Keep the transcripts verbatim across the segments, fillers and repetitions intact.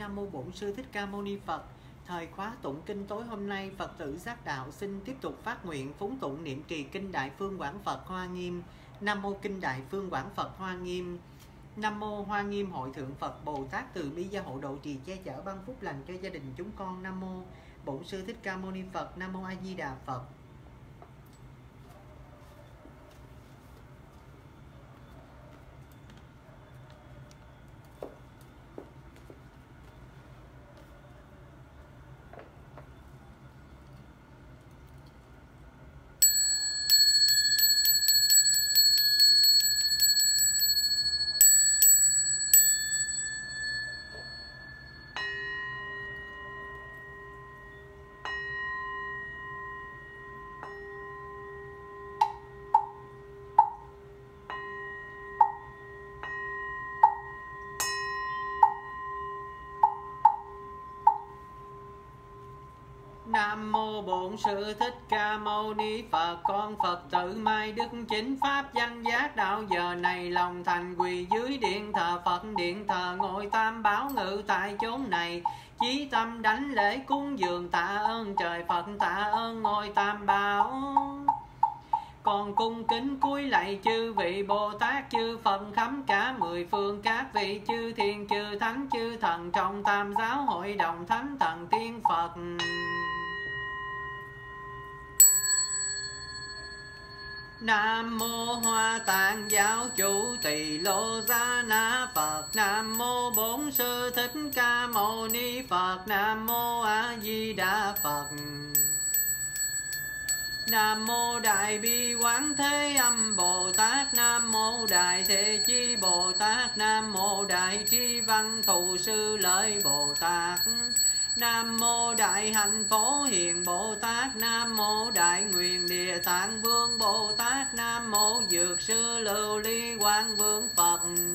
Nam Mô Bổn Sư Thích Ca Mâu Ni Phật. Thời khóa tụng kinh tối hôm nay, Phật tử Giác Đạo xin tiếp tục phát nguyện phúng tụng niệm trì kinh Đại Phương Quảng Phật Hoa Nghiêm. Nam Mô Kinh Đại Phương Quảng Phật Hoa Nghiêm. Nam Mô Hoa Nghiêm Hội Thượng Phật Bồ Tát từ bi gia hộ độ trì che chở ban phúc lành cho gia đình chúng con. Nam Mô Bổn Sư Thích Ca Mâu Ni Phật. Nam Mô A Di Đà Phật. Nam Mô Bổn Sư Thích Ca Mâu Ni Phật. Con Phật tử Mai Đức Chính Pháp danh Giác Đạo giờ này lòng thành quỳ dưới điện thờ Phật, điện thờ ngôi Tam Bảo ngự tại chốn này, chí tâm đánh lễ cúng dường tạ ơn trời Phật, tạ ơn ngôi Tam Bảo. Con cung kính cúi lạy chư vị Bồ Tát chư Phật khắp cả mười phương, các vị chư thiên chư thánh chư thần trong Tam Giáo hội đồng thánh thần tiên Phật. Nam Mô Hoa Tạng Giáo Chủ Tỳ Lô Gia Na Phật. Nam Mô Bổn Sư Thích Ca Mâu Ni Phật. Nam Mô A Di Đà Phật. Nam Mô Đại Bi Quán Thế Âm Bồ Tát. Nam Mô Đại Thế Chi Bồ Tát. Nam Mô Đại Tri Văn Thù Sư Lợi Bồ Tát. Nam Mô Đại Hạnh Phổ Hiền Bồ Tát. Nam Mô Đại Nguyện Địa Tạng Vương Bồ Tát. Nam Mô Dược Sư Lưu Ly Quang Vương Phật.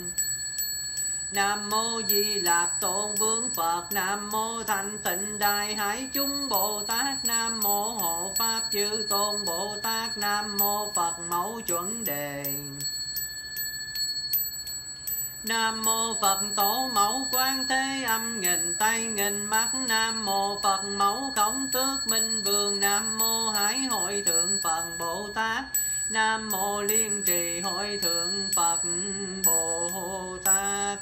Nam Mô Di Lạc Tôn Vương Phật. Nam Mô Thanh Tịnh Đại Hải Chúng Bồ Tát. Nam Mô Hộ Pháp Chư Tôn Bồ Tát. Nam Mô Phật Mẫu Chuẩn Đề. Nam Mô Phật Tổ Mẫu Quán Thế Âm nghìn tay nghìn mắt. Nam Mô Phật Mẫu Khổng Tước Minh Vương. Nam Mô Hải Hội Thượng Phật Bồ Tát. Nam Mô Liên Trì Hội Thượng Phật Bồ Tát.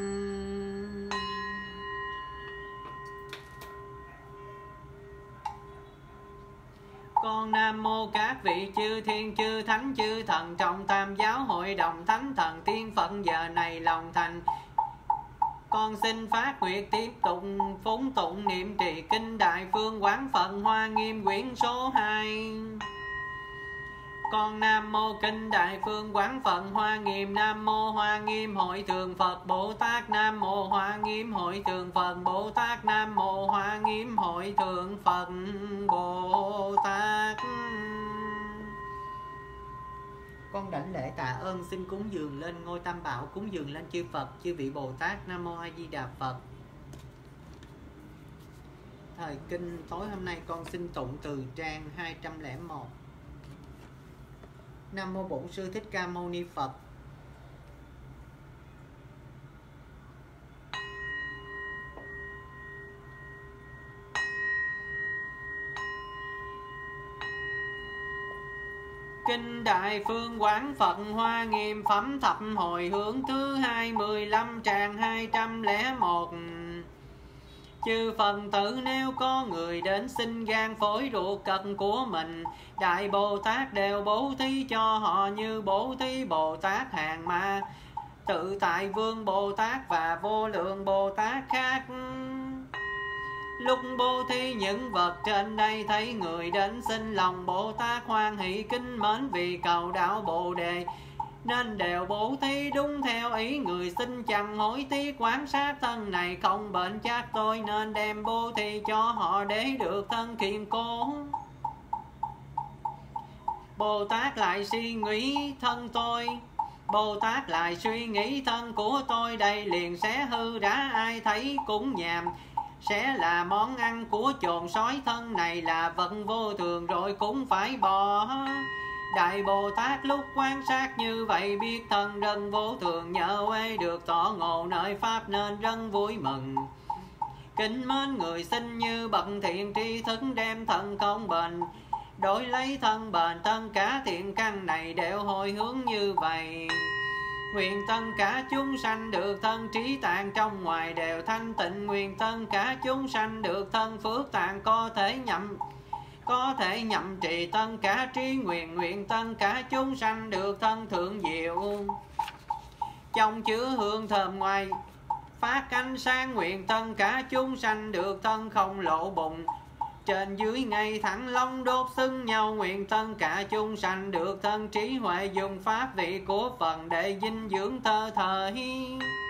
Con Nam Mô các vị chư thiên chư thánh chư thần trong Tam Giáo hội đồng thánh thần tiên Phật giờ này lòng thành. Con xin phát nguyện tiếp tục phúng tụng niệm trì kinh Đại Phương Quảng Phật Hoa Nghiêm quyển số hai. Con Nam Mô Kinh Đại Phương Quảng Phật Hoa Nghiêm. Nam Mô Hoa Nghiêm Hội Thượng Phật Bồ Tát. Nam Mô Hoa Nghiêm Hội Thượng Phật Bồ Tát. Nam Mô Hoa Nghiêm Hội Thượng Phật Bồ Tát. Con đảnh lễ tạ ơn xin cúng dường lên ngôi Tam Bảo, cúng dường lên chư Phật chư vị Bồ Tát. Nam Mô A Di Đà Phật. Thời kinh tối hôm nay con xin tụng từ trang hai trăm lẻ một. Nam Mô Bổn Sư Thích Ca Mâu Ni Phật. Kinh Đại Phương Quảng Phật Hoa Nghiêm phẩm thập hồi hướng thứ hai mươi lăm trang hai trăm lẻ một. Chư Phật tử nếu có người đến xin gan phổi ruột cật của mình, Đại Bồ Tát đều bố thí cho họ như bố thí Bồ Tát Hàng Ma, Tự Tại Vương Bồ Tát và vô lượng Bồ Tát khác. Lúc bố thí những vật trên đây thấy người đến xin lòng Bồ Tát hoan hỷ kính mến vì cầu đạo Bồ Đề, nên đều bố thí đúng theo ý người xin chẳng hối tiếc. Quan sát thân này không bệnh chắc tôi nên đem bố thí cho họ để được thân kiên cố. Bồ Tát lại suy nghĩ thân tôi, Bồ Tát lại suy nghĩ thân của tôi đây liền sẽ hư rã, ai thấy cũng nhàm, sẽ là món ăn của chồn sói. Thân này là vật vô thường rồi cũng phải bỏ. Đại Bồ Tát lúc quan sát như vậy biết thân rất vô thường, nhờ quay được tỏ ngộ nơi Pháp nên rất vui mừng. Kính mến người sinh như bậc thiện tri thức đem thân không bền, đổi lấy thân bền. Tất cả thiện căn này đều hồi hướng như vậy. Nguyện tất cả chúng sanh được thân trí tạng trong ngoài đều thanh tịnh. Nguyện tất cả chúng sanh được thân phước tạng có thể nhậm có thể nhậm trì tất cả trí nguyện. Nguyện tất cả chúng sanh được thân thượng diệu, trong chứa hương thơm ngoài phát ánh sáng. Nguyện tất cả chúng sanh được thân không lộ bụng, trên dưới ngay thẳng lông đốt xưng nhau. Nguyện tất cả chúng sanh được thân trí huệ, dùng pháp vị của Phật để dinh dưỡng thơ thời.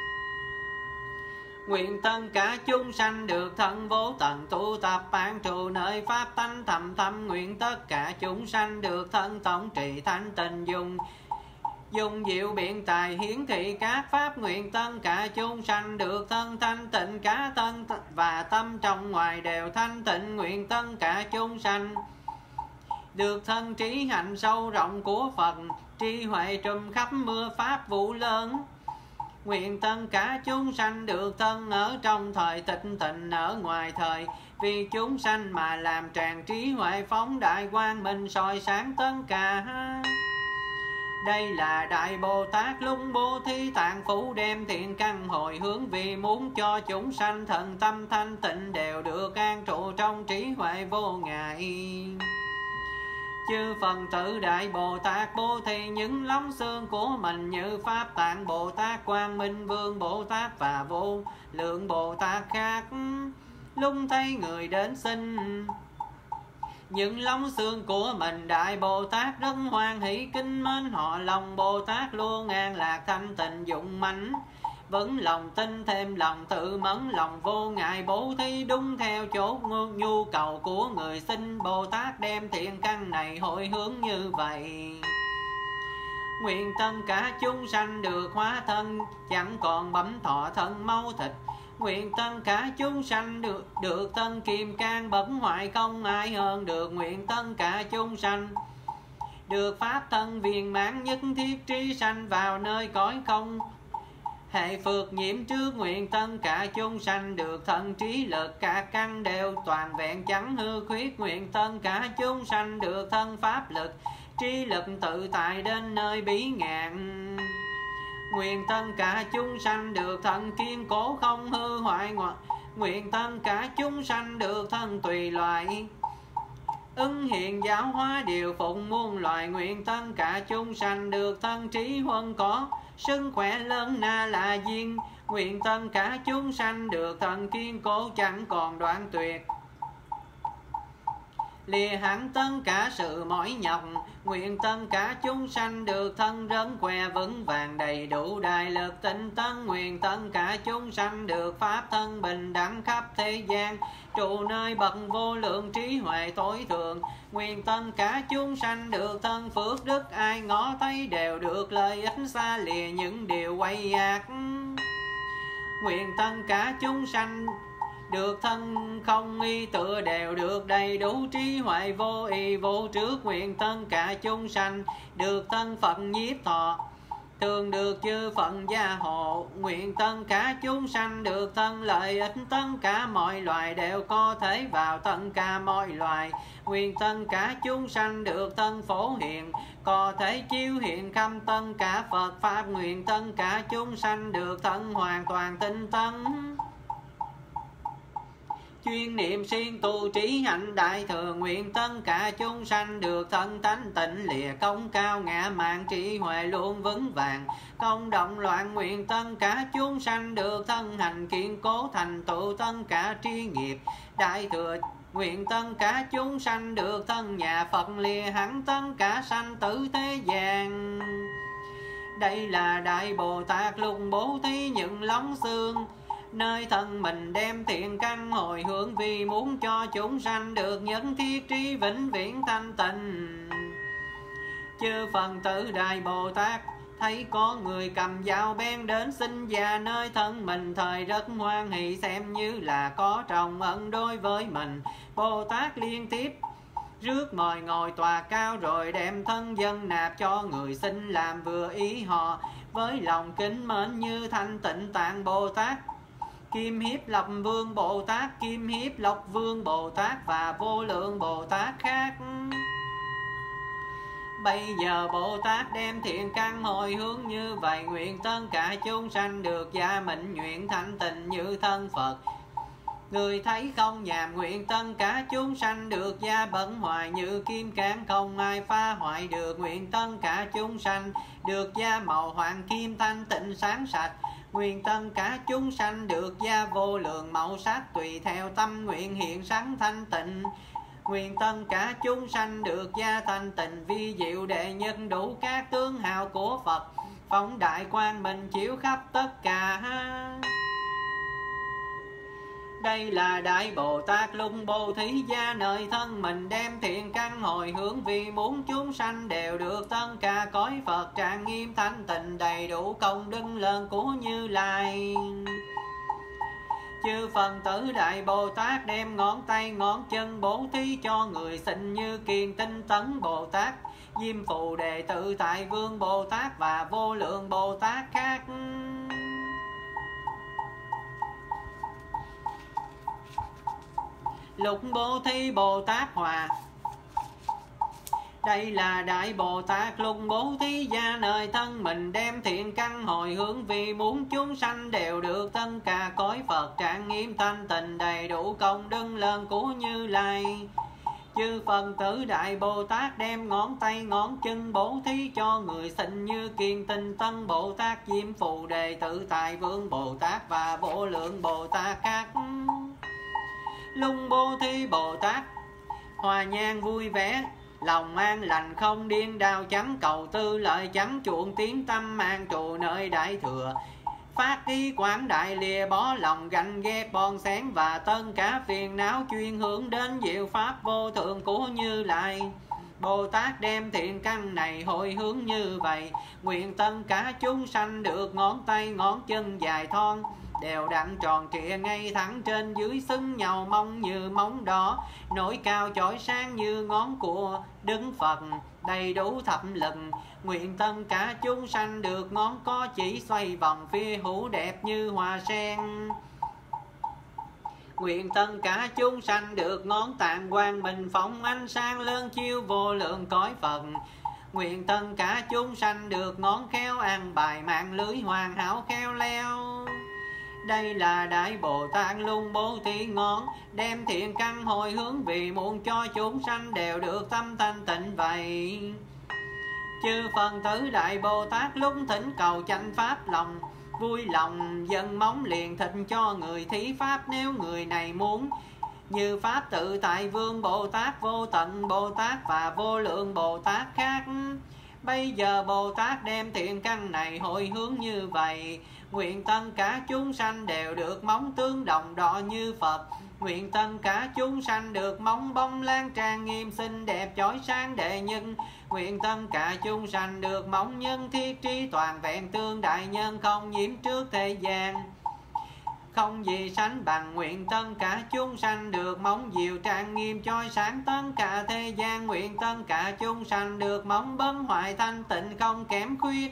Nguyện tất cả chúng sanh được thân vô tận, tu tập an trụ nơi pháp tánh thầm thâm. Nguyện tất cả chúng sanh được thân tổng trì thanh tịnh, dùng dùng diệu biện tài hiển thị các pháp. Nguyện tất cả chúng sanh được thân thanh tịnh, cả thân và tâm trong ngoài đều thanh tịnh. Nguyện tất cả chúng sanh được thân trí hạnh sâu rộng của Phật, trí huệ trùm khắp mưa pháp vụ lớn. Nguyện tất cả chúng sanh được thân ở trong thời tịch tịnh, ở ngoài thời vì chúng sanh mà làm tràn trí huệ, phóng đại quang minh soi sáng tất cả. Đây là Đại Bồ Tát lúc bố thí tạng phủ, đem thiện căn hồi hướng vì muốn cho chúng sanh thần tâm thanh tịnh đều được an trụ trong trí huệ vô ngại. Chư Phật tử Đại Bồ Tát bố thí những lóng xương của mình như Pháp Tạng Bồ Tát, Quang Minh Vương Bồ Tát và vô lượng Bồ Tát khác. Lúc thấy người đến xin những lóng xương của mình, Đại Bồ Tát rất hoan hỷ kính mến họ. Lòng Bồ Tát luôn an lạc thanh tịnh, dụng mãnh vững lòng tin, thêm lòng tự mẫn, lòng vô ngại bố thí đúng theo chỗ nhu cầu của người xin. Bồ Tát đem thiện căn này hồi hướng như vậy. Nguyện tất cả chúng sanh được hóa thân, chẳng còn bấm thọ thân máu thịt. Nguyện tất cả chúng sanh được được thân kim cang bẩn hoại, không ai hơn được. Nguyện tất cả chúng sanh được pháp thân viên mãn, nhất thiết trí sanh vào nơi cõi không hệ phược nhiễm trước. Nguyện tất cả chúng sanh được thân trí lực, cả căn đều toàn vẹn chẳng hư khuyết. Nguyện tất cả chúng sanh được thân pháp lực, trí lực tự tại đến nơi bí ngạn. Nguyện tất cả chúng sanh được thân kiên cố không hư hoại. Nguyện tất cả chúng sanh được thân tùy loại, ứng hiện giáo hóa điều phụng muôn loài. Nguyện tất cả chúng sanh được thân trí huân có sức khỏe lớn na là duyên. Nguyện tất cả chúng sanh được thân kiên cố chẳng còn đoạn tuyệt, lìa hẳn tất cả sự mỏi nhọc. Nguyện tất cả chúng sanh được thân rắn què vững vàng đầy đủ đại lực tinh tấn. Nguyện tất cả chúng sanh được pháp thân bình đẳng khắp thế gian, trụ nơi bậc vô lượng trí huệ tối thượng. Nguyện tất cả chúng sanh được thân phước đức, ai ngó thấy đều được lợi ích, xa lìa những điều quay ác. Nguyện tất cả chúng sanh được thân không y tựa đều được đầy đủ trí huệ vô y vô trước. Nguyện tất cả chúng sanh được thân Phật nhiếp thọ, thường được chư Phật gia hộ. Nguyện tất cả chúng sanh được thân lợi ích, tất cả mọi loài đều có thể vào tất cả mọi loài. Nguyện tất cả chúng sanh được thân phổ hiền, có thể chiếu hiện khắp tất cả Phật pháp. Nguyện tất cả chúng sanh được thân hoàn toàn tinh tấn, chuyên niệm siêng tu trí hạnh đại thừa. Nguyện tất cả chúng sanh được thân tánh tịnh, lìa công cao ngã mạn, trí huệ luôn vững vàng không động loạn. Nguyện tất cả chúng sanh được thân hành kiên cố, thành tựu tất cả tri nghiệp đại thừa. Nguyện tất cả chúng sanh được thân nhà Phật, lìa hẳn tất cả sanh tử thế gian. Đây là Đại Bồ Tát lúc bố thí những lóng xương nơi thân mình, đem thiện căn hồi hướng vì muốn cho chúng sanh được nhân thiết trí vĩnh viễn thanh tịnh. Chư Phật tử Đại Bồ Tát thấy có người cầm dao bén đến xin già nơi thân mình, thời rất hoan hỷ xem như là có trọng ân đối với mình. Bồ Tát liên tiếp rước mời ngồi tòa cao, rồi đem thân dân nạp cho người xin làm vừa ý họ. Với lòng kính mến như thanh tịnh tạng Bồ Tát Kim Hiếp Lộc Vương Bồ Tát, Kim Hiếp Lộc Vương Bồ Tát và vô lượng Bồ Tát khác. Bây giờ Bồ Tát đem thiện căn hồi hướng như vậy, nguyện tất cả chúng sanh được gia mịn nguyện thanh tịnh như thân Phật. Người thấy không nhàm, nguyện tất cả chúng sanh được gia bẩn hoài như kim cang, không ai phá hoại được. Nguyện tất cả chúng sanh được gia màu hoàng kim thanh tịnh sáng sạch. Nguyện tất cả chúng sanh được gia vô lượng màu sắc, tùy theo tâm nguyện hiện sáng thanh tịnh. Nguyện tất cả chúng sanh được gia thanh tịnh vi diệu đệ nhất, đủ các tướng hào của Phật, phóng đại quang minh chiếu khắp tất cả. Đây là Đại Bồ Tát Lung Bố Thí gia, nơi thân mình đem thiện căn hồi hướng, vì muốn chúng sanh đều được tất cả cõi Phật trang nghiêm thanh tịnh, đầy đủ công đức lớn của Như Lai. Chư Phật tử Đại Bồ Tát đem ngón tay ngón chân bố thí cho người sinh như Kiền Tinh Tấn Bồ Tát, Diêm Phù Đề Tự Tại Vương Bồ Tát và vô lượng Bồ Tát khác. Lục Bố Thí Bồ Tát Hòa. Đây là Đại Bồ Tát Lục Bố Thí gia, nơi thân mình đem thiện căn hồi hướng, vì muốn chúng sanh đều được tất cả cõi Phật trang nghiêm thanh tịnh, đầy đủ công đức lớn của Như Lai. Chư Phật tử Đại Bồ Tát đem ngón tay ngón chân bố thí cho người sinh như Kiền Tinh Tấn Bồ Tát, Diêm Phù Đề Tự Tại Vương Bồ Tát và vô lượng Bồ Tát khác. Lung Bố Thí Bồ Tát Hòa nhang vui vẻ, lòng an lành không điên đau trắng, cầu tư lợi trắng chuộng tiếng tâm an trụ nơi đại thừa. Phát ý quảng đại lìa bỏ lòng ganh ghét bon xén, và tất cả phiền não chuyên hướng đến diệu pháp vô thượng của Như Lai. Bồ Tát đem thiện căn này hồi hướng như vậy, nguyện tất cả chúng sanh được ngón tay ngón chân dài thon, đều đặn tròn trịa ngay thẳng trên dưới, xứng nhau mông như móng đỏ, nổi cao chói sáng như ngón của Đức Phật, đầy đủ thập lực. Nguyện tất cả chúng sanh được ngón có chỉ xoay vòng phi hữu đẹp như hoa sen. Nguyện tất cả chúng sanh được ngón tạng quang minh phóng ánh sáng lớn chiếu vô lượng cõi Phật. Nguyện tất cả chúng sanh được ngón khéo ăn bài mạng lưới hoàn hảo khéo léo. Đây là Đại Bồ Tát Lung Bố Thí ngón đem thiện căn hồi hướng, vì muốn cho chúng sanh đều được tâm thanh tịnh vậy. Chư Phật tử Đại Bồ Tát lúc thỉnh cầu chánh pháp, lòng vui lòng dâng móng liền thịt cho người thí pháp, nếu người này muốn. Như Pháp Tự Tại Vương Bồ Tát, Vô Tận Bồ Tát và vô lượng Bồ Tát khác. Bây giờ Bồ Tát đem thiện căn này hồi hướng như vậy, nguyện tất cả chúng sanh đều được móng tương đồng đỏ như Phật. Nguyện tất cả chúng sanh được móng bông lan trang nghiêm xinh đẹp chói sáng đệ nhân. Nguyện tất cả chúng sanh được móng nhân thiết trí toàn vẹn tương đại nhân, không nhiễm trước thế gian, không gì sánh bằng. Nguyện tất cả chúng sanh được móng diệu trang nghiêm chói sáng tất cả thế gian. Nguyện tất cả chúng sanh được móng bấn hoại thanh tịnh không kém khuyết.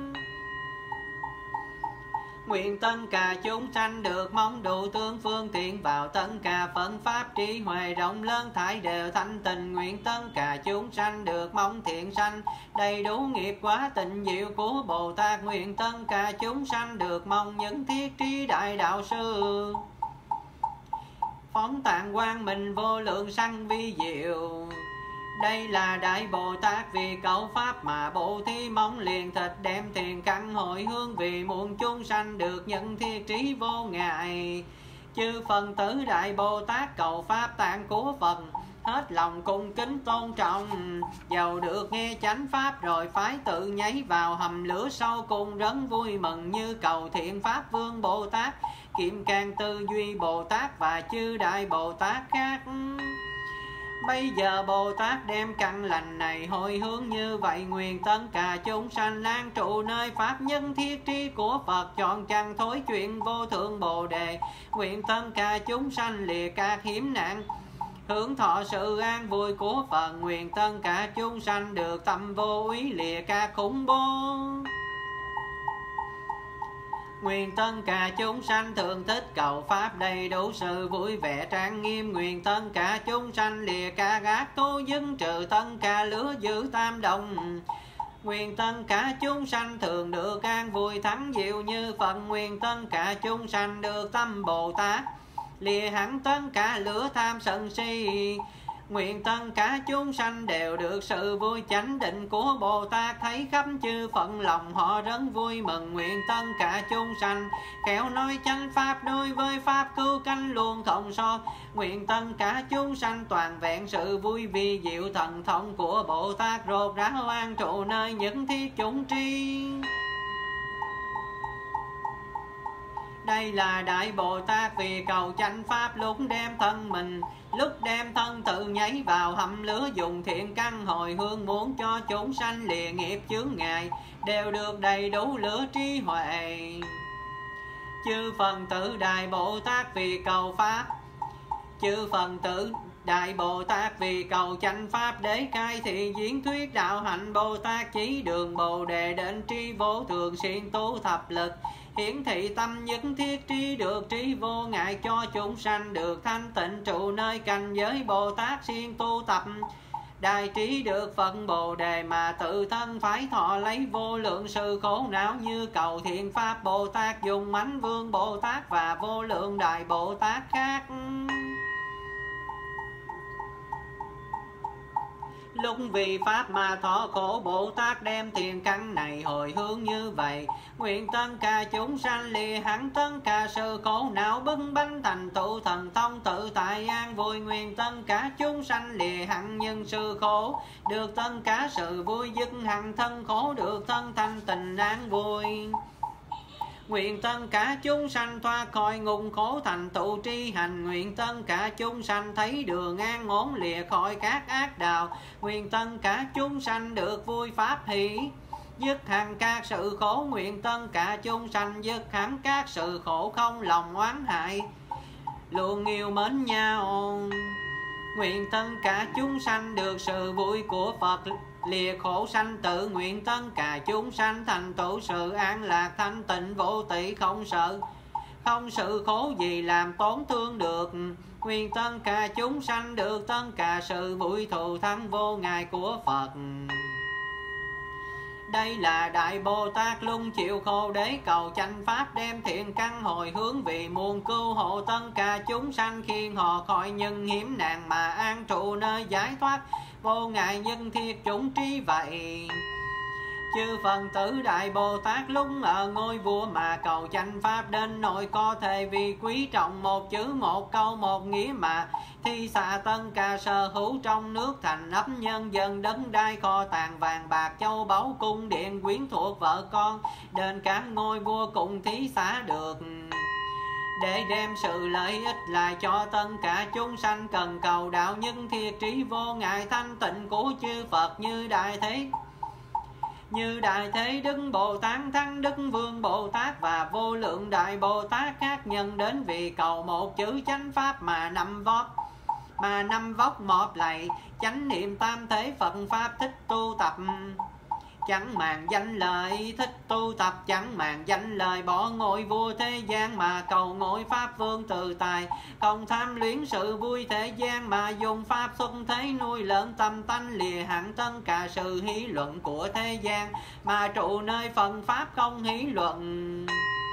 Nguyện tất cả chúng sanh được mong đủ tương phương tiện vào tất cả phận pháp trí huệ rộng lớn thải đều thanh tịnh. Nguyện tất cả chúng sanh được mong thiện sanh đầy đủ nghiệp quá tịnh diệu của Bồ Tát. Nguyện tất cả chúng sanh được mong những thiết trí đại đạo sư, phóng tạng quang minh vô lượng sanh vi diệu. Đây là Đại Bồ Tát vì cầu pháp mà bố thí mong liền thịt đem thiện căn hồi hướng, vì muốn chúng sanh được nhận thiết trí vô ngại. Chư Phật tử Đại Bồ Tát cầu pháp tạng của Phật, hết lòng cung kính tôn trọng. Dầu được nghe chánh pháp rồi phải tự nhảy vào hầm lửa sâu cùng rất vui mừng, như cầu thiện pháp Vương Bồ Tát, Kim Cang Tư Duy Bồ Tát và chư Đại Bồ Tát khác. Bây giờ Bồ Tát đem căn lành này hồi hướng như vậy, nguyện tất cả chúng sanh an trụ nơi pháp nhân thiết trí của Phật, chọn chẳng thối chuyện vô thượng Bồ Đề. Nguyện tất cả chúng sanh lìa các hiểm nạn, hưởng thọ sự an vui của Phật. Nguyện tất cả chúng sanh được tâm vô úy lìa các khủng bố. Nguyện tất cả chúng sanh thường thích cầu pháp đầy đủ sự vui vẻ trang nghiêm. Nguyện tất cả chúng sanh lìa cả gác thú dứng trừ tất cả lửa dữ tam động. Nguyện tất cả chúng sanh thường được an vui thắng diệu như Phật. Nguyện tất cả chúng sanh được tâm Bồ Tát lìa hẳn tất cả lửa tham sân si. Nguyện tất cả chúng sanh đều được sự vui chánh định của Bồ Tát. Thấy khắp chư Phật lòng họ rất vui mừng. Nguyện tất cả chúng sanh khéo nói chánh pháp đối với pháp cứu cánh luôn không so. Nguyện tất cả chúng sanh toàn vẹn sự vui vi diệu thần thông của Bồ Tát rốt ráo an trụ nơi những thiết chủng tri. Đây là Đại Bồ Tát vì cầu chánh pháp lúc đem thân mình, lúc đem thân tự nhảy vào hầm lửa dùng thiện căn hồi hương muốn cho chúng sanh lìa nghiệp chướng ngại đều được đầy đủ lửa trí huệ. Chư phần tử Đại Bồ Tát vì cầu pháp, chư phần tử Đại Bồ Tát vì cầu chánh pháp để cai thị diễn thuyết đạo hạnh. Bồ Tát chỉ đường Bồ Đề đến tri vô thường xuyên tu thập lực, hiển thị tâm nhất thiết trí được trí vô ngại cho chúng sanh được thanh tịnh trụ nơi cảnh giới. Bồ Tát xuyên tu tập đại trí được Phật Bồ Đề mà tự thân phải thọ lấy vô lượng sự khổ não như cầu thiện pháp. Bồ Tát dùng Mãnh Vương Bồ Tát và vô lượng Đại Bồ Tát khác. Lúc vì pháp mà thọ khổ, Bồ Tát đem thiền căn này hồi hướng như vậy. Nguyện tất cả chúng sanh lìa hẳn tất cả sự khổ não bưng bánh thành tựu thần thông tự tại an vui. Nguyện tất cả chúng sanh lìa hẳn những sự khổ, được tất cả sự vui dứt hẳn thân khổ, được thân thanh tịnh an vui. Nguyện tất cả chúng sanh thoát khỏi ngục khổ thành tựu tri hành. Nguyện tất cả chúng sanh thấy đường an ổn lìa khỏi các ác đạo. Nguyện tất cả chúng sanh được vui pháp hỷ, dứt hẳn các sự khổ. Nguyện tất cả chúng sanh dứt hẳn các sự khổ, không lòng oán hại luôn yêu mến nhau. Nguyện tất cả chúng sanh được sự vui của Phật lìa khổ sanh tử. Nguyện tất cả chúng sanh thành tựu sự an lạc thanh tịnh vô tỷ, không sợ không sự khổ gì làm tổn thương được. Nguyện tất cả chúng sanh được tất cả sự vui thù thắng vô ngại của Phật. Đây là Đại Bồ Tát luôn chịu khổ để cầu chánh pháp, đem thiện căn hồi hướng vì muôn cứu hộ tất cả chúng sanh, khiến họ khỏi những hiểm nạn mà an trụ nơi giải thoát vô ngại nhân thiết chủng trí vậy. Chư phần tử Đại Bồ Tát lúc ở ngôi vua mà cầu chánh pháp, đến nỗi có thể vì quý trọng một chữ một câu một nghĩa mà thi xạ tất cả sở hữu trong nước thành ấp nhân dân đất đai kho tàng vàng bạc châu báu cung điện quyến thuộc vợ con, đến cả ngôi vua cùng thí xả được, để đem sự lợi ích lại cho tất cả chúng sanh cần cầu đạo nhân thiệt trí vô ngại thanh tịnh của chư Phật như Đại Thế như Đại Thế Đức Bồ Tát, Thắng Đức Vương Bồ Tát và vô lượng Đại Bồ Tát khác nhân đến vì cầu một chữ chánh pháp mà năm vót mà năm vóc một lạy chánh niệm tam thế Phật pháp thích tu tập, chẳng màng danh lợi thích tu tập, chẳng màng danh lời bỏ ngôi vua thế gian mà cầu ngôi pháp vương tự tài, không tham luyến sự vui thế gian mà dùng pháp xuất thế nuôi lớn tâm tánh, lìa hẳn tất cả sự hí luận của thế gian mà trụ nơi phần pháp không hí luận.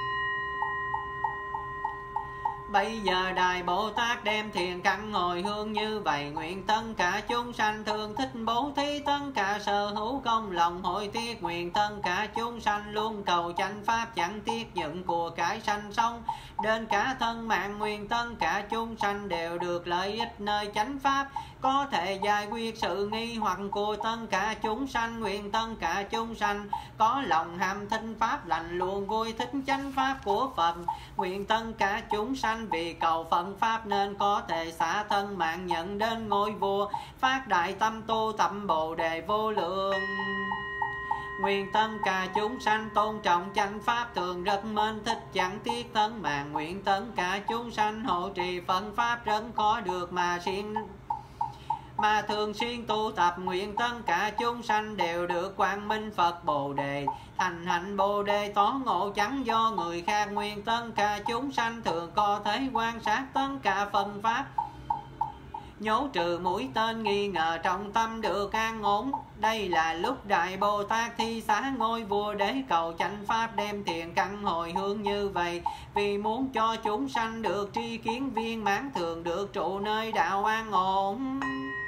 Bây giờ Đại Bồ Tát đem thiền căn hồi hương như vậy. Nguyện tất cả chúng sanh thường thích bố thí tất cả sở hữu công lòng hội tiếc. Nguyện tất cả chúng sanh luôn cầu chánh pháp, chẳng tiếc những của cải sanh sống đến cả thân mạng. Nguyện tất cả chúng sanh đều được lợi ích nơi chánh pháp, có thể giải quyết sự nghi hoặc của tất cả chúng sanh. Nguyện tất cả chúng sanh có lòng ham thích pháp lành luôn vui thích chánh pháp của Phật. Nguyện tất cả chúng sanh vì cầu Phật pháp nên có thể xả thân mạng nhận đến ngôi vua, phát đại tâm tu tập Bồ Đề vô lượng. Nguyện tất cả chúng sanh tôn trọng chánh pháp, thường rất mến thích chẳng tiếc thân mạng. Nguyện tất cả chúng sanh hộ trì Phật pháp rất có được mà siêng mà thường xuyên tu tập, nguyện tất cả chúng sanh đều được quang minh Phật Bồ Đề, thành hạnh Bồ Đề tỏ ngộ chẳng do người khác. Nguyện tất cả chúng sanh thường có thể quan sát tất cả phần pháp, nhổ trừ mũi tên nghi ngờ trong tâm được an ổn. Đây là lúc Đại Bồ Tát thi xá ngôi vua để cầu chánh pháp, đem thiện căn hồi hướng như vậy, vì muốn cho chúng sanh được tri kiến viên mãn, thường được trụ nơi đạo an ổn.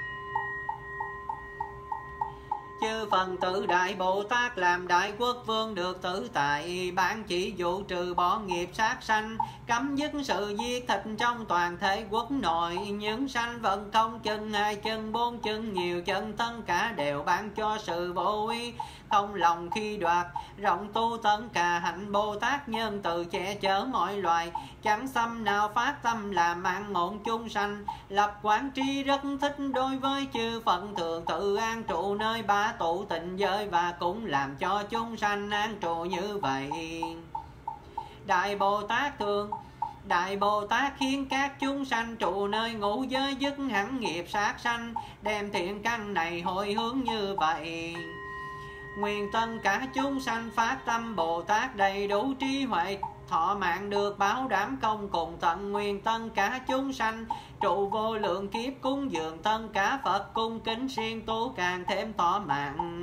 Chư phần tử Đại Bồ Tát làm Đại Quốc Vương được tự tại, bản chỉ dụ trừ bỏ nghiệp sát sanh, cấm dứt sự giết thịt trong toàn thể quốc nội. Những sanh vận công chân hai chân bốn chân nhiều chân, tất cả đều ban cho sự vô uy, không lòng khi đoạt, rộng tu tất cả hạnh Bồ Tát nhân từ, che chở mọi loài, chẳng xâm nào phát tâm làm an ổn chúng sanh. Lập quán tri rất thích đối với chư phận, thường tự an trụ nơi ba tụ tịnh giới, và cũng làm cho chúng sanh an trụ như vậy. Đại Bồ Tát thường Đại Bồ Tát khiến các chúng sanh trụ nơi ngũ giới, dứt hẳn nghiệp sát sanh, đem thiện căn này hồi hướng như vậy. Nguyện tất cả chúng sanh phát tâm Bồ Tát đầy đủ trí huệ, thọ mạng được bảo đảm công cùng tận. Nguyện tất cả chúng sanh trụ vô lượng kiếp, cúng dường tất cả Phật, cung kính siêng tu càng thêm thọ mạng.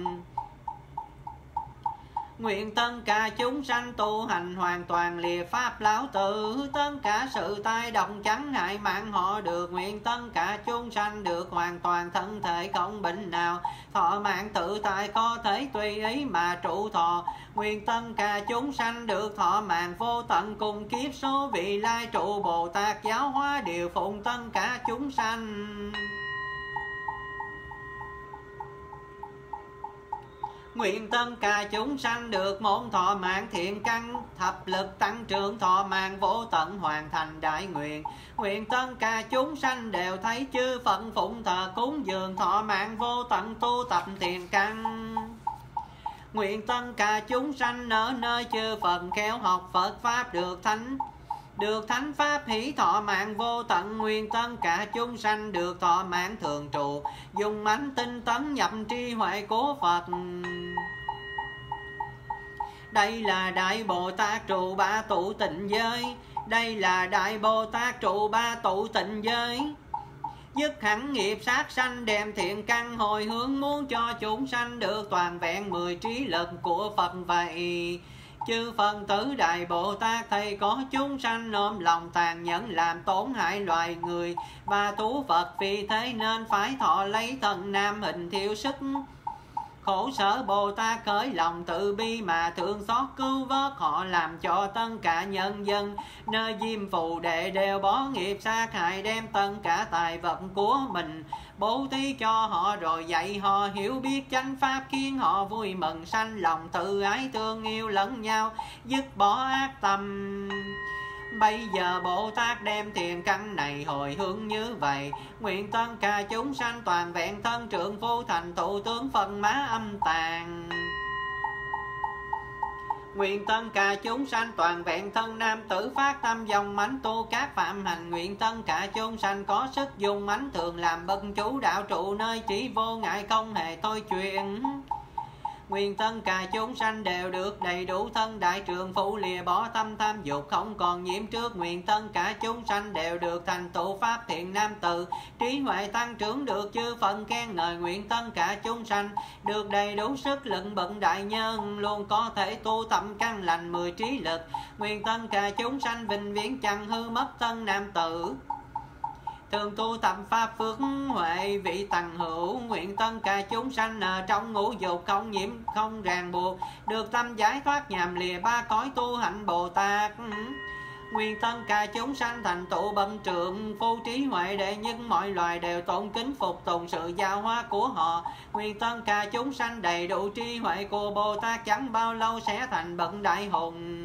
Nguyện tất cả chúng sanh tu hành hoàn toàn lìa pháp lão tử, tất cả sự tai động chẳng hại mạng họ được. Nguyện tất cả chúng sanh được hoàn toàn thân thể không bệnh nào, thọ mạng tự tại có thể tùy ý mà trụ thọ. Nguyện tất cả chúng sanh được thọ mạng vô tận, cùng kiếp số vị lai trụ Bồ Tát giáo hóa điều phụng tất cả chúng sanh. Nguyện tất cả chúng sanh được môn thọ mạng thiện căn, thập lực tăng trưởng thọ mạng vô tận, hoàn thành đại nguyện. Nguyện tất cả chúng sanh đều thấy chư Phật phụng thờ cúng dường, thọ mạng vô tận tu tập thiện căn. Nguyện tất cả chúng sanh ở nơi chư Phật khéo học Phật Pháp, được thánh được thánh pháp hỷ thọ mạng vô tận. Nguyện tất cả chúng sanh được thọ mạng thường trụ, dùng mãnh tinh tấn nhập tri huệ của Phật. Đây là Đại Bồ Tát trụ ba tụ tịnh giới, đây là Đại Bồ Tát trụ ba tụ tịnh giới, dứt hẳn nghiệp sát sanh, đem thiện căn hồi hướng, muốn cho chúng sanh được toàn vẹn mười trí lực của Phật vậy. Chư Phật tử Đại Bồ Tát thấy có chúng sanh ôm lòng tàn nhẫn, làm tổn hại loài người và tú Phật, vì thế nên phải thọ lấy thân nam hình thiêu sức. Khổ sở Bồ Tát khởi lòng từ bi mà thương xót cứu vớt họ, làm cho tất cả nhân dân nơi Diêm Phù Đệ đều bỏ nghiệp sát hại, đem tất cả tài vật của mình bố thí cho họ, rồi dạy họ hiểu biết chánh pháp, khiến họ vui mừng sanh lòng tự ái, thương yêu lẫn nhau, dứt bỏ ác tâm. Bây giờ Bồ Tát đem thiện căn này hồi hướng như vậy. Nguyện tất cả chúng sanh toàn vẹn thân trượng phu, thành tựu tướng Phật má âm tàn. Nguyện tất cả chúng sanh toàn vẹn thân nam tử, phát tâm dòng mãnh tu các phạm hành. Nguyện tất cả chúng sanh có sức dùng mãnh, thường làm bậc chủ đạo trụ nơi chỉ vô ngại, không hề thôi chuyện. Nguyện tất cả chúng sanh đều được đầy đủ thân đại trượng phu, lìa bỏ tâm tham dục không còn nhiễm trước. Nguyện tất cả chúng sanh đều được thành tựu pháp thiện nam tử, trí huệ tăng trưởng được chư Phật khen ngợi. Nguyện tất cả chúng sanh được đầy đủ sức lực bậc đại nhân, luôn có thể tu tập căn lành mười trí lực. Nguyện tất cả chúng sanh vĩnh viễn chẳng hư mất thân nam tử, thường tu tập pháp phước huệ vị tầng hữu. Nguyện tất cả chúng sanh ở trong ngũ dục không nhiễm không ràng buộc, được tâm giải thoát nhàm lìa ba cõi tu hạnh Bồ Tát. Nguyện tất cả chúng sanh thành tựu bậc trượng phu, trí huệ đệ nhất, mọi loài đều tôn kính phục tùng sự giáo hóa của họ. Nguyện tất cả chúng sanh đầy đủ trí huệ của Bồ Tát, chẳng bao lâu sẽ thành bậc đại hùng.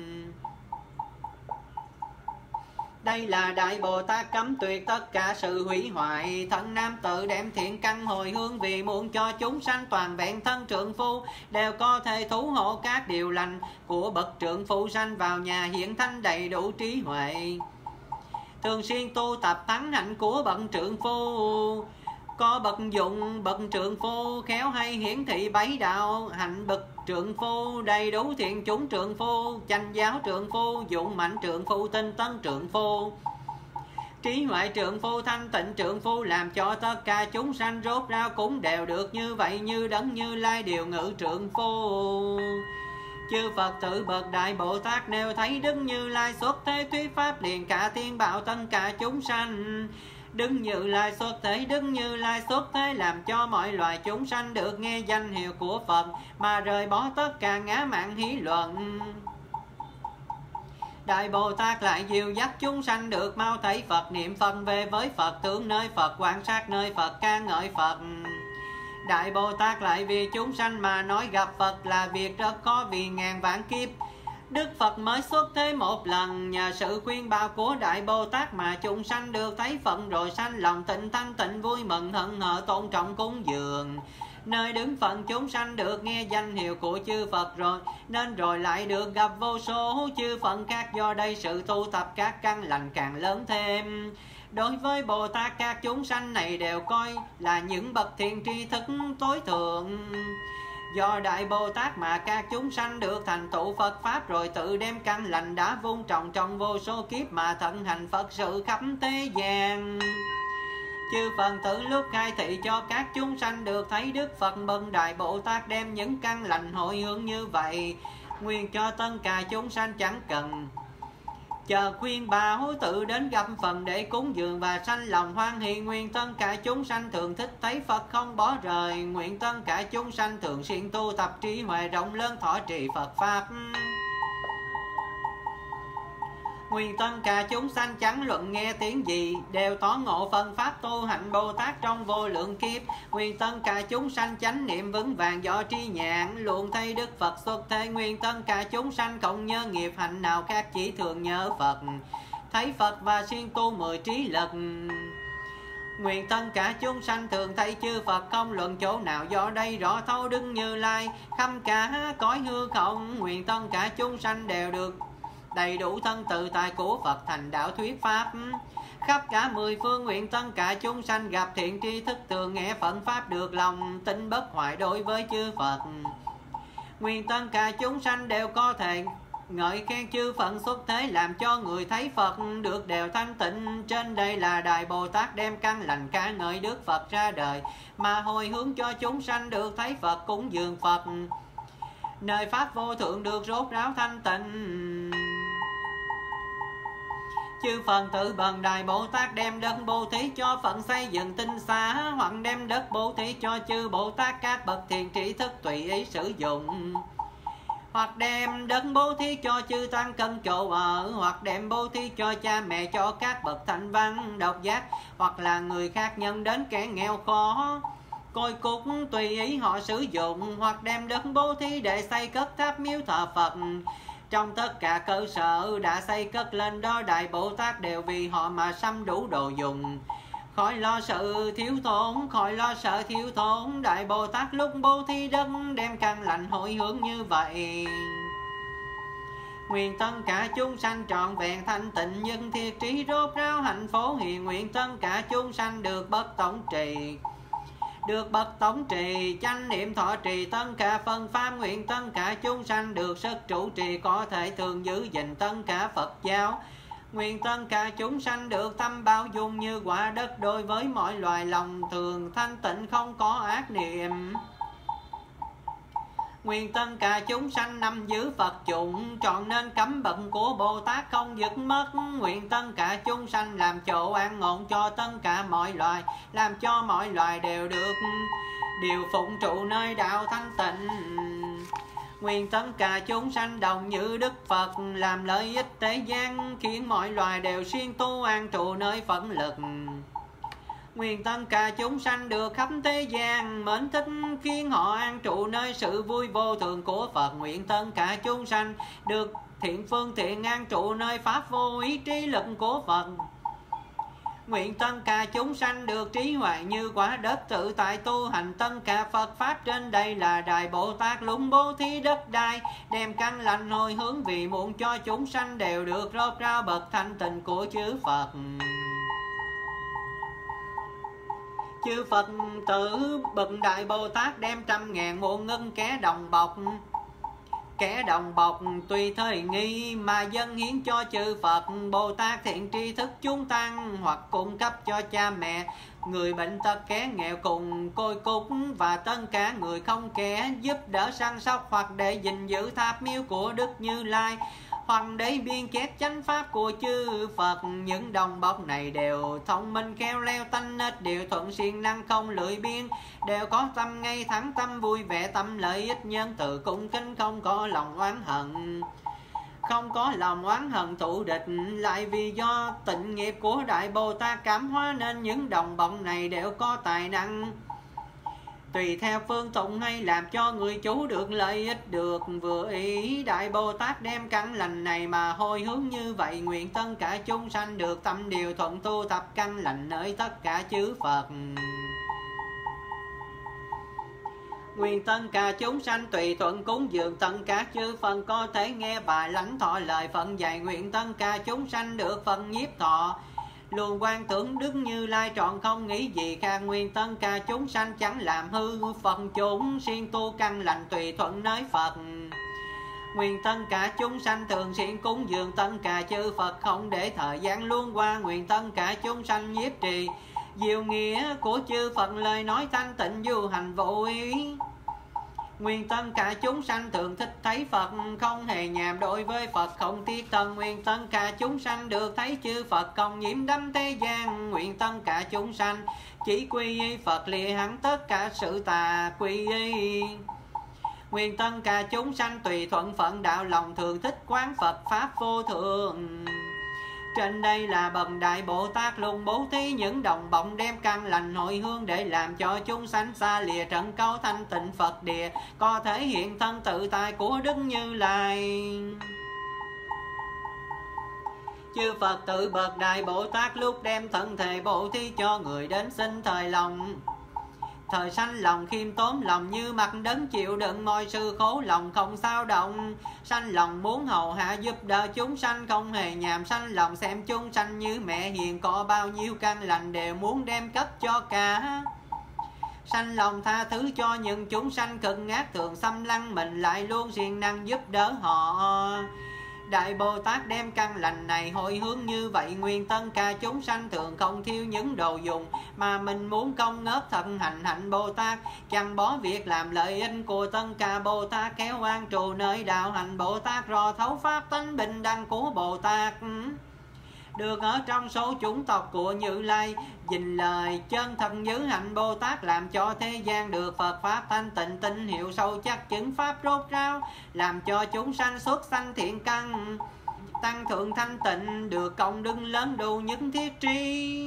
Đây là Đại Bồ Tát cấm tuyệt tất cả sự hủy hoại. Thân nam tử đem thiện căn hồi hướng, vì muốn cho chúng sanh toàn vẹn thân trượng phu đều có thể thủ hộ các điều lành của bậc trượng phu, sanh vào nhà hiện thánh đầy đủ trí huệ, thường xuyên tu tập thắng hạnh của bậc trượng phu, có bậc dụng bậc trượng phu, khéo hay hiển thị bảy đạo hạnh bậc trượng phu, đầy đủ thiện chúng trượng phu, chánh giáo trượng phu, dụng mạnh trượng phu, tinh tấn trượng phu, trí huệ trượng phu, thanh tịnh trượng phu, làm cho tất cả chúng sanh rốt ráo cũng đều được như vậy, như Đấng Như Lai điều ngự trượng phu. Chư Phật tử bậc Đại Bồ Tát nếu thấy Đức Như Lai xuất thế thuyết pháp, liền cả thiên bảo tất cả chúng sanh. Đức Như Lai xuất thế, Đức Như Lai xuất thế, làm cho mọi loài chúng sanh được nghe danh hiệu của Phật mà rời bỏ tất cả ngã mạn hí luận. Đại Bồ Tát lại dìu dắt chúng sanh được mau thấy Phật, niệm Phật, về với Phật, tưởng nơi Phật, quan sát nơi Phật, ca ngợi Phật. Đại Bồ Tát lại vì chúng sanh mà nói gặp Phật là việc rất khó, vì ngàn vạn kiếp Đức Phật mới xuất thế một lần. Nhờ sự khuyên bảo của Đại Bồ Tát mà chúng sanh được thấy Phật, rồi sanh lòng tịnh thanh tịnh, vui mừng hân hở, tôn trọng cúng dường. Nơi đứng Phật chúng sanh được nghe danh hiệu của chư Phật rồi, nên rồi lại được gặp vô số chư Phật khác. Do đây sự tu tập các căn lành càng lớn thêm. Đối với Bồ Tát, các chúng sanh này đều coi là những bậc thiện tri thức tối thượng. Do Đại Bồ Tát mà các chúng sanh được thành tựu Phật Pháp, rồi tự đem căn lành đã vun trồng trong vô số kiếp mà thận hành Phật sự khắp thế gian. Chư Phật tử lúc khai thị cho các chúng sanh được thấy Đức Phật bậc Đại Bồ Tát đem những căn lành hồi hướng như vậy, nguyện cho tất cả chúng sanh chẳng cần chờ khuyên bảo, tự đến gặp Phật để cúng dường và sanh lòng hoan hỷ. Nguyện tất cả chúng sanh thường thích thấy Phật không bỏ rời. Nguyện tất cả chúng sanh thường xuyên tu tập trí huệ rộng lớn, thọ trì Phật Pháp. Nguyện tất cả chúng sanh chẳng luận nghe tiếng gì, đều tỏ ngộ Phật Pháp tu hành Bồ Tát trong vô lượng kiếp. Nguyện tất cả chúng sanh chánh niệm vững vàng do tri nhãn, luôn thấy Đức Phật xuất thế. Nguyện tất cả chúng sanh không nhớ nghiệp hạnh nào khác, chỉ thường nhớ Phật, thấy Phật và siêng tu mười trí lực. Nguyện tất cả chúng sanh thường thấy chư Phật không luận chỗ nào, do đây rõ thấu Đức Như Lai khắp cả cõi hư không. Nguyện tất cả chúng sanh đều được đầy đủ thân tự tại của Phật, thành đạo thuyết Pháp khắp cả mười phương. Nguyện tất cả chúng sanh gặp thiện tri thức, thường nghe Phật Pháp, được lòng tin bất hoại đối với chư Phật. Nguyện tất cả chúng sanh đều có thể ngợi khen chư Phật xuất thế, làm cho người thấy Phật được đều thanh tịnh. Trên đây là Đại Bồ Tát đem căn lành ca ngợi Đức Phật ra đời, mà hồi hướng cho chúng sanh được thấy Phật, cúng dường Phật, nơi Pháp vô thượng được rốt ráo thanh tịnh. Chư Phật tử bậc Đại Bồ Tát đem đất bố thí cho Phật xây dựng tinh xá, hoặc đem đất bố thí cho chư Bồ Tát các bậc thiện trí thức tùy ý sử dụng, hoặc đem đất bố thí cho chư tăng cần chỗ ở, hoặc đem bố thí cho cha mẹ, cho các bậc thanh văn độc giác, hoặc là người khác nhân đến kẻ nghèo khó côi cút tùy ý họ sử dụng, hoặc đem đất bố thí để xây cất tháp miếu thờ Phật. Trong tất cả cơ sở đã xây cất lên đó, Đại Bồ Tát đều vì họ mà sắm đủ đồ dùng, khỏi lo sự thiếu thốn, khỏi lo sợ thiếu thốn. Đại Bồ Tát lúc bố thí đất đem căn lành hồi hướng như vậy. Nguyện tất cả chúng sanh trọn vẹn thanh tịnh, nhân thiệt trí rốt ráo hạnh phổ hiền. Nguyện tất cả chúng sanh được bất tổng trì, được bậc tổng trì chánh niệm thọ trì tất cả phân pháp. Nguyện tất cả chúng sanh được sức trụ trì, có thể thường giữ gìn tất cả Phật giáo. Nguyện tất cả chúng sanh được tâm bao dung như quả đất, đối với mọi loài lòng thường thanh tịnh, không có ác niệm. Nguyện tất cả chúng sanh nắm giữ Phật chủng, chọn nên cấm bận của Bồ Tát không dứt mất. Nguyện tất cả chúng sanh làm chỗ an ổn cho tất cả mọi loài, làm cho mọi loài đều được điều phụng trụ nơi đạo thanh tịnh. Nguyện tất cả chúng sanh đồng như Đức Phật, làm lợi ích thế gian, khiến mọi loài đều siêng tu an trụ nơi Phật lực. Nguyện tất cả chúng sanh được khắp thế gian mến thích, khiến họ an trụ nơi sự vui vô thường của Phật. Nguyện tất cả chúng sanh được thiện phương tiện an trụ nơi Pháp vô ý trí lực của Phật. Nguyện tất cả chúng sanh được trí huệ như quả đất, tự tại tu hành tất cả Phật Pháp. Trên đây là Đại Bồ Tát lúc bố thí đất đai, đem căn lành hồi hướng, vì muốn cho chúng sanh đều được rốt ráo bậc thanh tịnh của chư Phật. Chư Phật tử bậc Đại Bồ Tát đem trăm ngàn muôn ngân kẻ đồng bọc, kẻ đồng bọc tùy thời nghi mà dâng hiến cho chư Phật Bồ Tát thiện tri thức chúng tăng, hoặc cung cấp cho cha mẹ người bệnh tật, kẻ nghèo cùng côi cút và tất cả người không kẻ, giúp đỡ săn sóc hoặc để gìn giữ tháp miếu của Đức Như Lai, hoặc để biên chép chánh pháp của chư Phật. Những đồng bọc này đều thông minh khéo léo, tánh nết đều thuận siêng năng không lười biếng, đều có tâm ngay thẳng, tâm vui vẻ, tâm lợi ích, nhân từ cung kính, không có lòng oán hận, không có lòng oán hận thù địch. Lại vì do tịnh nghiệp của Đại Bồ Tát cảm hóa nên những đồng bọc này đều có tài năng tùy theo phương tụng hay làm cho người chú được lợi ích được vừa ý. Đại Bồ Tát đem căn lành này mà hồi hướng như vậy, nguyện tất cả chúng sanh được tâm điều thuận tu tập căn lành nơi tất cả chư Phật. Nguyện tất cả chúng sanh tùy thuận cúng dường tất cả chư Phật có thể nghe và lãnh thọ lời Phật dạy. Nguyện tất cả chúng sanh được Phật nhiếp thọ, luôn quan tưởng Đức Như Lai trọn không nghĩ gì khác. Nguyện tất cả chúng sanh chẳng làm hư Phật chúng, siêng tu căn lành tùy thuận nơi Phật. Nguyện tất cả chúng sanh thường xuyên cúng dường tất cả chư Phật, không để thời gian luôn qua. Nguyện tất cả chúng sanh nhiếp trì diệu nghĩa của chư Phật, lời nói thanh tịnh du hành vô ý. Nguyện tất cả chúng sanh thường thích thấy Phật, không hề nhàm đối với Phật, không tiếc thân. Nguyện tất cả chúng sanh được thấy chư Phật, không nhiễm đắm thế gian. Nguyện tất cả chúng sanh chỉ quy y Phật, lìa hẳn tất cả sự tà quy y. Nguyện tất cả chúng sanh tùy thuận Phật đạo, lòng thường thích quán Phật pháp vô thượng. Trên đây là bậc Đại Bồ Tát luôn bố thí những đồng bọc đem căn lành hồi hướng, để làm cho chúng sanh xa lìa trận câu thanh tịnh Phật địa, có thể hiện thân tự tại của Đức Như Lai. Chư Phật tự bậc Đại Bồ Tát lúc đem thân thể bố thí cho người đến sinh thời lòng, thời sanh lòng khiêm tốn, lòng như mặt đấng chịu đựng mọi sự khổ, lòng không sao động, sanh lòng muốn hầu hạ giúp đỡ chúng sanh, không hề nhàm, sanh lòng xem chúng sanh như mẹ hiền, có bao nhiêu căn lành đều muốn đem cất cho cả. Sanh lòng tha thứ cho những chúng sanh cực ác thường xâm lăng, mình lại luôn siêng năng giúp đỡ họ. Đại Bồ Tát đem căn lành này hồi hướng như vậy, nguyện tất cả chúng sanh thường không thiếu những đồ dùng mà mình muốn công ngớt thân hành hạnh Bồ Tát, chẳng bỏ việc làm lợi ích của tất cả Bồ Tát, khéo an trụ nơi đạo hạnh Bồ Tát, rò thấu pháp tánh bình đẳng của Bồ Tát, được ở trong số chủng tộc của Như Lai, dình lời chân thật giữ hạnh Bồ Tát, làm cho thế gian được Phật pháp thanh tịnh, tín hiệu sâu chắc chứng pháp rốt ráo, làm cho chúng sanh xuất sanh thiện căn, tăng thượng thanh tịnh, được công đức lớn đủ những thiết tri.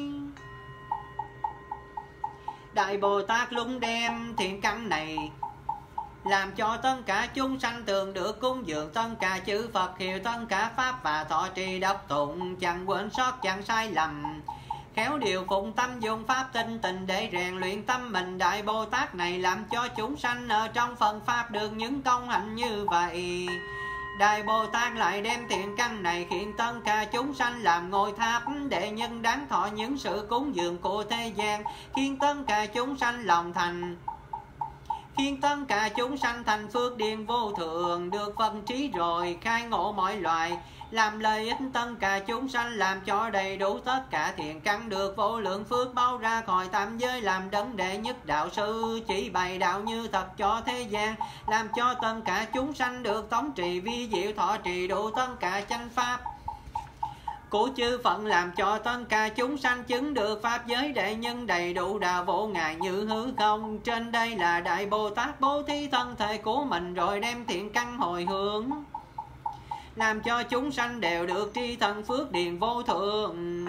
Đại Bồ Tát luôn đem thiện căn này làm cho tất cả chúng sanh thường được cúng dường tất cả chư Phật, hiểu tất cả pháp và thọ trì đọc tụng, chẳng quên sót chẳng sai lầm, khéo điều phụng tâm dùng pháp tinh tịnh để rèn luyện tâm mình. Đại Bồ Tát này làm cho chúng sanh ở trong phần pháp được những công hạnh như vậy. Đại Bồ Tát lại đem thiện căn này khiến tất cả chúng sanh làm ngôi tháp, để nhân đáng thọ những sự cúng dường của thế gian, khiến tất cả chúng sanh lòng thành, khiến tất cả chúng sanh thành phước điền vô thượng, được phân trí rồi khai ngộ mọi loài, làm lợi ích tất cả chúng sanh, làm cho đầy đủ tất cả thiện căn, được vô lượng phước bao ra khỏi tam giới, làm đấng đệ nhất đạo sư chỉ bày đạo như thật cho thế gian, làm cho tất cả chúng sanh được thống trị vi diệu, thọ trì đủ tất cả chánh pháp của chư Phật, làm cho tất cả chúng sanh chứng được pháp giới đệ nhân đầy đủ đạo vô ngại như hư không. Trên đây là Đại Bồ Tát bố thí thân thể của mình rồi đem thiện căn hồi hướng, làm cho chúng sanh đều được tri thần phước điền vô thượng.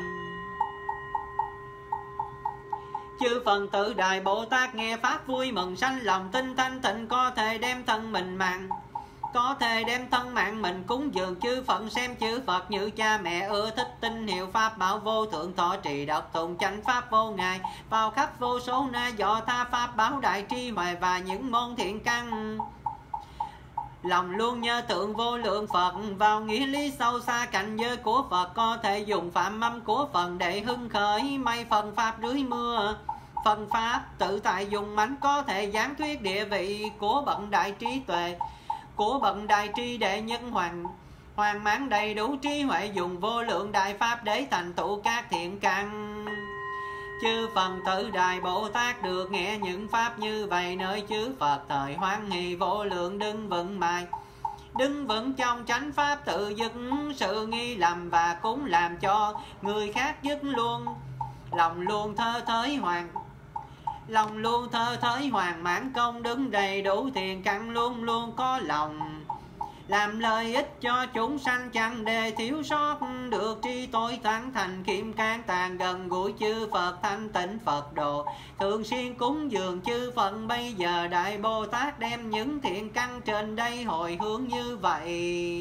Chư Phật tử Đại Bồ Tát nghe pháp vui mừng, sanh lòng tinh thanh tịnh, có thể đem thân mình mạng, có thể đem thân mạng mình cúng dường chư Phật, xem chư Phật như cha mẹ ưa thích, tin hiệu pháp bảo vô thượng, thọ trì đọc tụng chánh pháp vô ngại, vào khắp vô số na dò tha pháp bảo đại tri huệ và những môn thiện căn. Lòng luôn nhớ tượng vô lượng Phật, vào nghĩa lý sâu xa cảnh giới của Phật, có thể dùng phạm âm của Phật để hưng khởi mây phần pháp rưới mưa, phân pháp tự tại dùng mãnh có thể giảng thuyết địa vị của bậc đại trí tuệ, của bậc đại tri đệ nhân hoàng hoàng mãn đầy đủ trí huệ, dùng vô lượng đại pháp để thành tựu các thiện căn. Chư phần tử Đại Bồ Tát được nghe những pháp như vậy, nơi chư Phật thời hoan hỷ vô lượng đứng vững mãi, đứng vững trong chánh pháp, tự dứt sự nghi lầm và cũng làm cho người khác dứt luôn. Lòng luôn thơ thới hoàng lòng luôn thơ thới hoàng mãn công đứng đầy đủ thiện căn, luôn luôn có lòng làm lợi ích cho chúng sanh, chẳng để thiếu sót được tri tối thắng thành kim cang tàn, gần gũi chư Phật thanh tịnh Phật độ, thường xuyên cúng dường chư Phật. Bây giờ Đại Bồ Tát đem những thiện căn trên đây hồi hướng như vậy,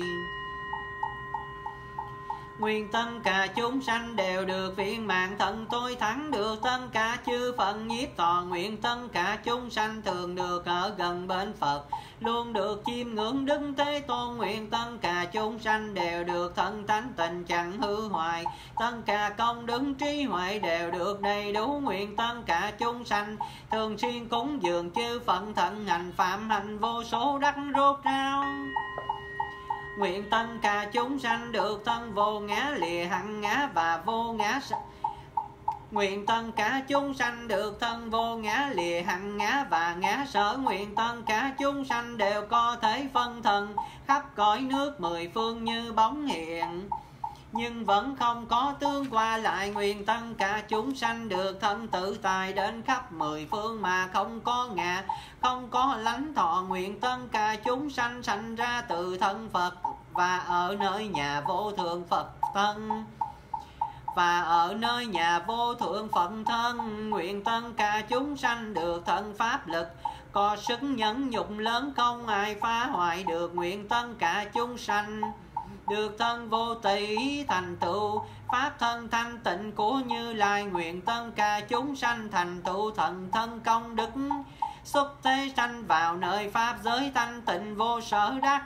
nguyện tất cả chúng sanh đều được viên mãn thân tối thắng, được tất cả chư Phật nhiếp thọ, nguyện tất cả chúng sanh thường được ở gần bên Phật, luôn được chiêm ngưỡng Đức Thế Tôn. Nguyện tất cả chúng sanh đều được thân tánh tình chẳng hư hoại, tất cả công đức trí huệ đều được đầy đủ. Nguyện tất cả chúng sanh thường xuyên cúng dường chư Phật, thận hành phạm hành vô số đắc rốt rao. Nguyện tất cả chúng sanh được thân vô ngã lìa hẳn ngã và vô ngã Nguyện tất cả chúng sanh được thân vô ngã lìa hẳn ngã và ngã sở. Nguyện tất cả chúng sanh đều có thể phân thân khắp cõi nước mười phương như bóng hiện, nhưng vẫn không có tương qua lại. Nguyện tất cả chúng sanh được thân tự tại đến khắp mười phương mà không có ngã, không có lãnh thọ. Nguyện tất cả chúng sanh sanh ra từ thân Phật và ở nơi nhà vô thượng Phật thân và ở nơi nhà vô thượng Phật thân. Nguyện tất cả chúng sanh được thân pháp lực có sức nhẫn nhục lớn, không ai phá hoại được. Nguyện tất cả chúng sanh được thân vô tỷ thành tựu pháp thân thanh tịnh của Như Lai. Nguyện tất cả chúng sanh thành tựu thần thân công đức, xuất thế sanh vào nơi pháp giới thanh tịnh vô sở đắc.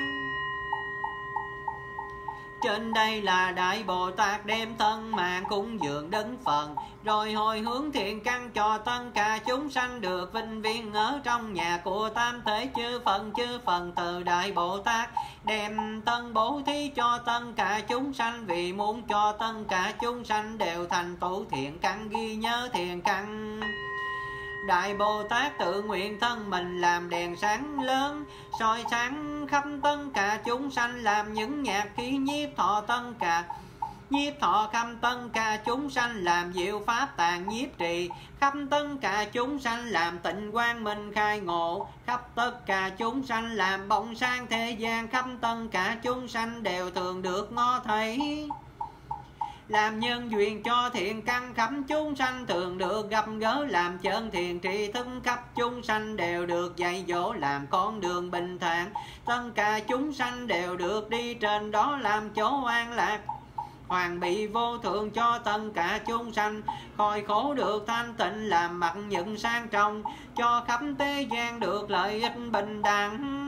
Trên đây là Đại Bồ Tát đem thân mạng cúng dường Đức Phật, rồi hồi hướng thiện căn cho tất cả chúng sanh được vinh viên ở trong nhà của tam thể chư Phật. Chư Phật từ Đại Bồ Tát đem tân bố thí cho tất cả chúng sanh, vì muốn cho tất cả chúng sanh đều thành tựu thiện căn, ghi nhớ thiện căn. Đại Bồ Tát tự nguyện thân mình làm đèn sáng lớn, soi sáng khắp tất cả chúng sanh, làm những nhạc khí nhiếp thọ tất cả nhiếp thọ khắp tất cả chúng sanh, làm diệu pháp tàn nhiếp trì khắp tất cả chúng sanh, làm tịnh quang minh khai ngộ khắp tất cả chúng sanh, làm bóng sáng thế gian khắp tất cả chúng sanh đều thường được ngó thấy, làm nhân duyên cho thiện căn khắp chúng sanh thường được gặp gỡ, làm chân thiền tri thức khắp chúng sanh đều được dạy dỗ, làm con đường bình thản tất cả chúng sanh đều được đi trên đó, làm chỗ an lạc hoàn bị vô thượng cho tất cả chúng sanh khỏi khổ được thanh tịnh, làm mặt những sang trọng cho khắp thế gian được lợi ích bình đẳng.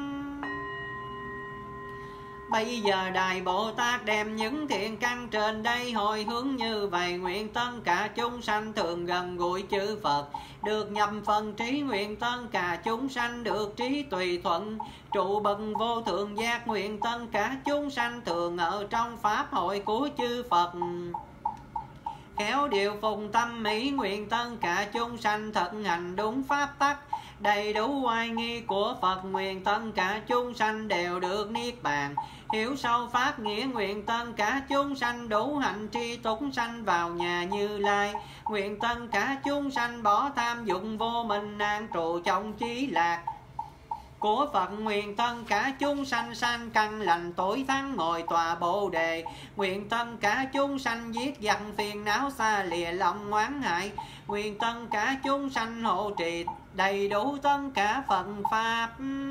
Bây giờ Đại Bồ Tát đem những thiện căn trên đây hồi hướng như vậy, nguyện tất cả chúng sanh thường gần gũi chư Phật được nhập phần trí. Nguyện tất cả chúng sanh được trí tùy thuận trụ bậc vô thượng giác. Nguyện tất cả chúng sanh thường ở trong pháp hội của chư Phật khéo điều phùng tâm mỹ. Nguyện tất cả chúng sanh thực hành đúng pháp tắc đầy đủ oai nghi của Phật. Nguyện tất cả chúng sanh đều được niết bàn hiểu sâu pháp nghĩa. Nguyện tất cả chúng sanh đủ hạnh tri túc sanh vào nhà Như Lai. Nguyện tất cả chúng sanh bỏ tham dụng vô minh an trụ trong chí lạc của Phật. Nguyện tất cả chúng sanh sanh căn lành tối thắng ngồi tòa Bồ đề. Nguyện tất cả chúng sanh giết giặc phiền não xa lìa lòng oán hại. Nguyện tất cả chúng sanh hộ trì đầy đủ tất cả Phật pháp.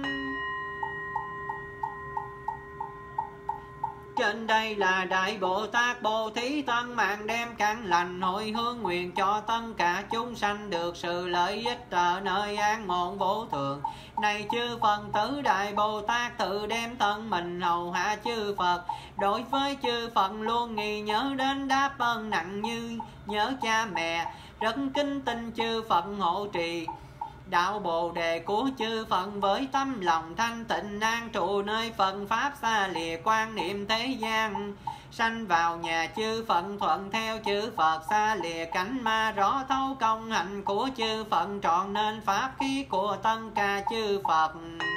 Trên đây là Đại Bồ Tát bố thí thân mạng đem căn lành hồi hướng, nguyện cho tất cả chúng sanh được sự lợi ích ở nơi an ổn vô thượng. Này chư Phật tử, Đại Bồ Tát tự đem thân mình hầu hạ chư Phật. Đối với chư Phật luôn nghi nhớ đến đáp ơn nặng như nhớ cha mẹ, rất kính tin chư Phật hộ trì. Đạo Bồ Đề của chư Phật với tâm lòng thanh tịnh an trụ nơi Phật Pháp xa lìa quan niệm thế gian. Sanh vào nhà chư Phật thuận theo chư Phật xa lìa cảnh ma rõ thấu công hạnh của chư Phật trọn nên pháp khí của tất cả chư Phật.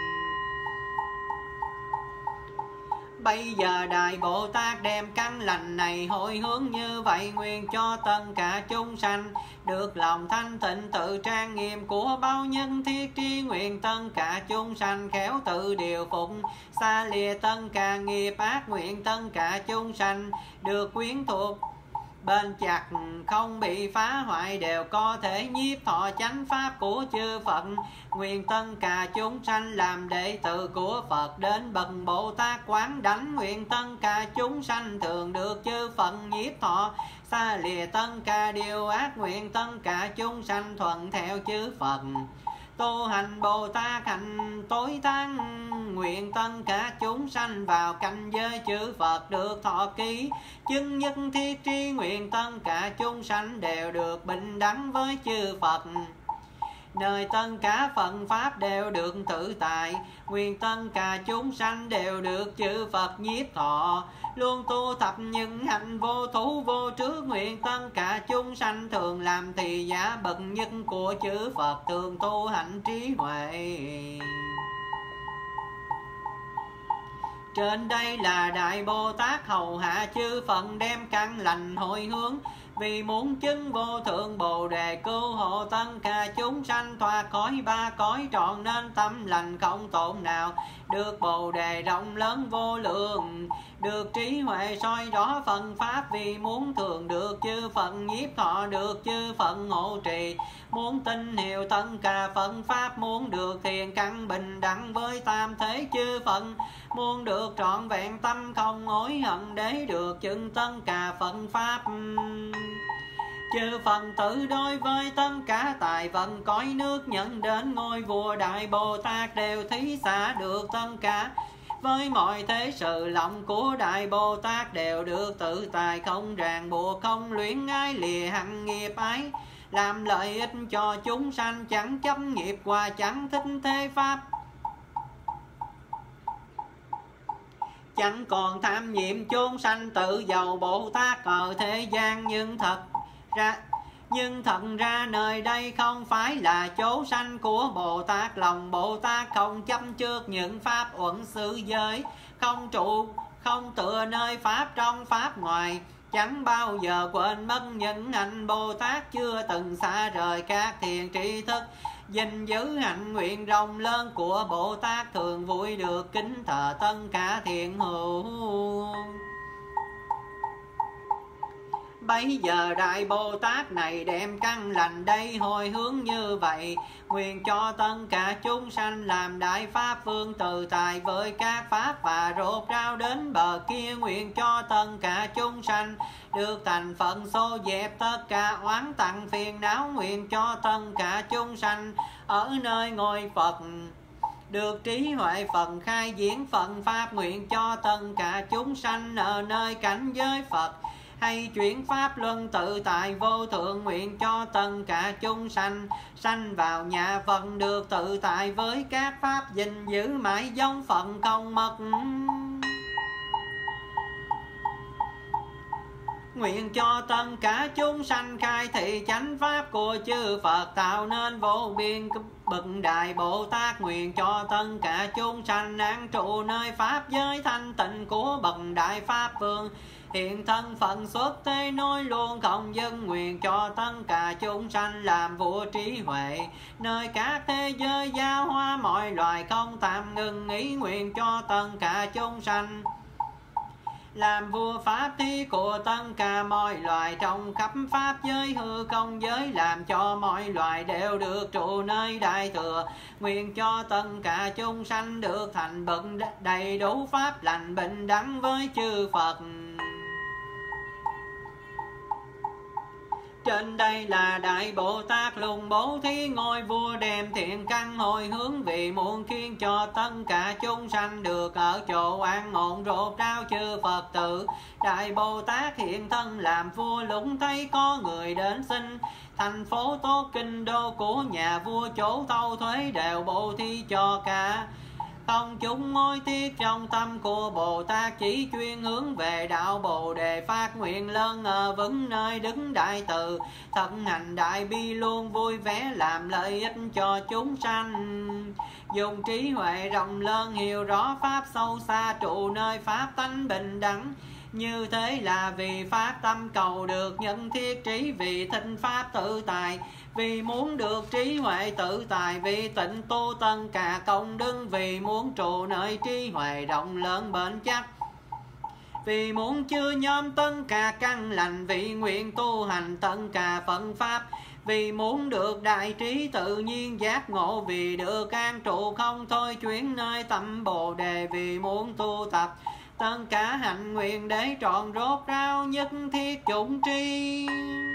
Bây giờ Đại Bồ Tát đem căn lành này hồi hướng như vậy nguyện cho tất cả chúng sanh được lòng thanh tịnh tự trang nghiêm của bao nhân thiết tri nguyện tất cả chúng sanh khéo tự điều phục xa lìa tất cả nghiệp ác nguyện tất cả chúng sanh được quyến thuộc bên chặt không bị phá hoại đều có thể nhiếp thọ chánh pháp của chư Phật. Nguyện tất cả chúng sanh làm đệ tử của Phật đến bậc Bồ Tát quán đảnh. Nguyện tất cả chúng sanh thường được chư Phật nhiếp thọ xa lìa tất cả điều ác. Nguyện tất cả chúng sanh thuận theo chư Phật tu hành Bồ Tát hạnh tối thắng. Nguyện tất cả chúng sanh vào cảnh giới chư Phật được thọ ký chứng nhất thiết tri. Nguyện tất cả chúng sanh đều được bình đẳng với chư Phật nơi tất cả Phật Pháp đều được tự tại. Nguyện tất cả chúng sanh đều được chư Phật nhiếp thọ luôn tu tập những hạnh vô thú vô trước. Nguyện tất cả chúng sanh thường làm thì giả bậc nhất của chư Phật thường tu hạnh trí huệ. Trên đây là Đại Bồ Tát hầu hạ chư Phật đem căn lành hồi hướng vì muốn chứng vô thượng Bồ Đề cứu hộ tất cả chúng sanh thoát khỏi ba cõi trọn nên tâm lành không tổn nào. Được Bồ Đề rộng lớn vô lượng được trí huệ soi rõ Phật Pháp vì muốn thường được chư Phật nhiếp thọ được chư Phật hộ trì. Muốn tin hiểu tất cả Phật Pháp muốn được thiền căn bình đẳng với tam thế chư Phật. Muốn được trọn vẹn tâm không hối hận để được chứng tất cả Phật Pháp. Chư Phật tử đối với tất cả tài vận cõi nước nhận đến ngôi vua Đại Bồ Tát đều thí xả được tất cả. Với mọi thế sự lòng của Đại Bồ Tát đều được tự tài không ràng buộc không luyến ái lìa hằng nghiệp ái. Làm lợi ích cho chúng sanh chẳng chấp nghiệp và chẳng thích thế pháp. Chẳng còn tham nhiệm chốn sanh tự giàu Bồ Tát ở thế gian. Nhưng thật ra Nhưng thật ra nơi đây không phải là chỗ sanh của Bồ Tát. Lòng Bồ Tát không chấp trước những pháp uẩn xứ giới, không trụ không tựa nơi pháp trong pháp ngoài. Chẳng bao giờ quên mất những hạnh Bồ Tát chưa từng xa rời các thiền tri thức. Gìn giữ hạnh nguyện rộng lớn của Bồ Tát thường vui được kính thờ tất cả thiện hữu. Bây giờ Đại Bồ Tát này đem căn lành đây hồi hướng như vậy. Nguyện cho tất cả chúng sanh làm đại pháp vương từ tài với các pháp và rốt rao đến bờ kia. Nguyện cho tất cả chúng sanh được thành phận xô dẹp tất cả oán tặng phiền não. Nguyện cho tất cả chúng sanh ở nơi ngôi Phật được trí huệ Phật khai diễn Phật Pháp. Nguyện cho tất cả chúng sanh ở nơi cảnh giới Phật hay chuyển pháp luân tự tại vô thượng. Nguyện cho tất cả chúng sanh sanh vào nhà Phật được tự tại với các pháp gìn giữ mãi giống Phật không mất. Nguyện cho tất cả chúng sanh khai thị chánh pháp của chư Phật tạo nên vô biên bậc Đại Bồ Tát. Nguyện cho tất cả chúng sanh an trụ nơi pháp giới thanh tịnh của bậc Đại Pháp Vương. Hiện thân phận xuất thế nói luôn không dừng. Nguyện cho tất cả chúng sanh làm vua trí huệ nơi các thế giới giáo hóa mọi loài không tạm ngừng ý. Nguyện cho tất cả chúng sanh làm vua pháp thí của tất cả mọi loài trong khắp pháp giới hư không giới. Làm cho mọi loài đều được trụ nơi đại thừa. Nguyện cho tất cả chúng sanh được thành bậc đầy đủ pháp lành bình đẳng với chư Phật. Trên đây là Đại Bồ Tát lùng bố thí ngôi vua đem thiện căn hồi hướng vì muốn khiến cho tất cả chúng sanh được ở chỗ an ổn rốt rao chư Phật tử. Đại Bồ Tát hiện thân làm vua lũng thấy có người đến xin thành phố tốt kinh đô của nhà vua, chỗ thâu thuế đều bố thí cho cả không chúng mối tiếc trong tâm của Bồ Tát, chỉ chuyên hướng về đạo Bồ Đề, phát nguyện lớn ở vững nơi đứng đại từ, thân hành đại bi luôn vui vẻ làm lợi ích cho chúng sanh. Dùng trí huệ rộng lớn hiểu rõ pháp sâu xa, trụ nơi pháp tánh bình đẳng, như thế là vì phát tâm cầu được nhân thiết trí, vì thịnh pháp tự tại, vì muốn được trí huệ tự tại, vì tịnh tu tân cả công đức, vì muốn trụ nơi trí huệ rộng lớn bền chắc, vì muốn chứa nhóm tân cả căn lành, vì nguyện tu hành tân cả phận pháp, vì muốn được đại trí tự nhiên giác ngộ, vì được an trụ không thôi chuyển nơi tâm Bồ Đề, vì muốn tu tập tất cả hạnh nguyện để trọn rốt ráo nhất thiết chủng tri.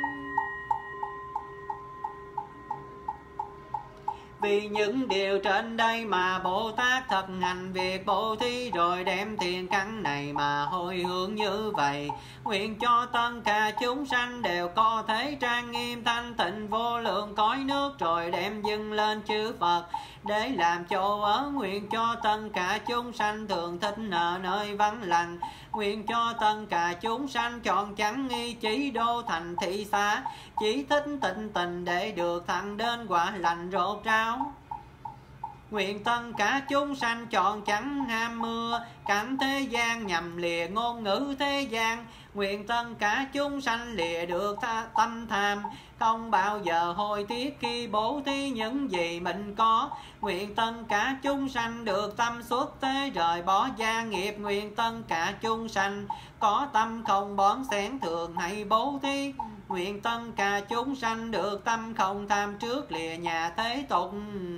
Vì những điều trên đây mà Bồ Tát thực hành việc bố thí, rồi đem tiền căn này mà hồi hướng như vậy, nguyện cho tất cả chúng sanh đều có thể trang nghiêm thanh tịnh vô lượng cõi nước, rồi đem dâng lên chư Phật để làm chỗ ở. Nguyện cho tất cả chúng sanh thường thích ở nơi vắng lặng, nguyện cho tất cả chúng sanh chọn chẳng nghi chỉ đô thành thị xã, chỉ thích tịnh tình để được thẳng đến quả lành rốt ráo. Nguyện tất cả chúng sanh chọn chẳng ham mưa cảnh thế gian, nhằm lìa ngôn ngữ thế gian. Nguyện tất cả chúng sanh lìa được tha, tâm tham, không bao giờ hối tiếc khi bố thí những gì mình có. Nguyện tất cả chúng sanh được tâm xuất thế, rời bỏ gia nghiệp. Nguyện tất cả chúng sanh có tâm không bón xén thường hay bố thí. Nguyện tất cả chúng sanh được tâm không tham trước lìa nhà thế tục.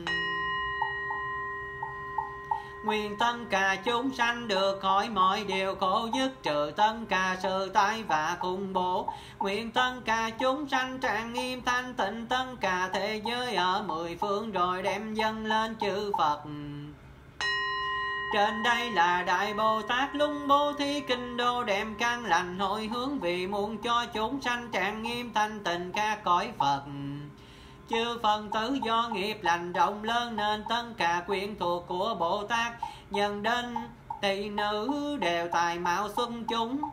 Nguyện tất cả chúng sanh được khỏi mọi điều khổ, dứt trừ tất cả sự tai vạ khủng bố. Nguyện tất cả chúng sanh trang nghiêm thanh tịnh tất cả thế giới ở mười phương, rồi đem dâng lên chư Phật. Trên đây là Đại Bồ Tát lung bố thí kinh đô, đem căn lành hồi hướng, vì muốn cho chúng sanh trang nghiêm thanh tịnh các cõi Phật. Chư Phật tử do nghiệp lành rộng lớn, nên tất cả quyến thuộc của Bồ Tát nhân đến thị nữ đều tài mạo xuân chúng.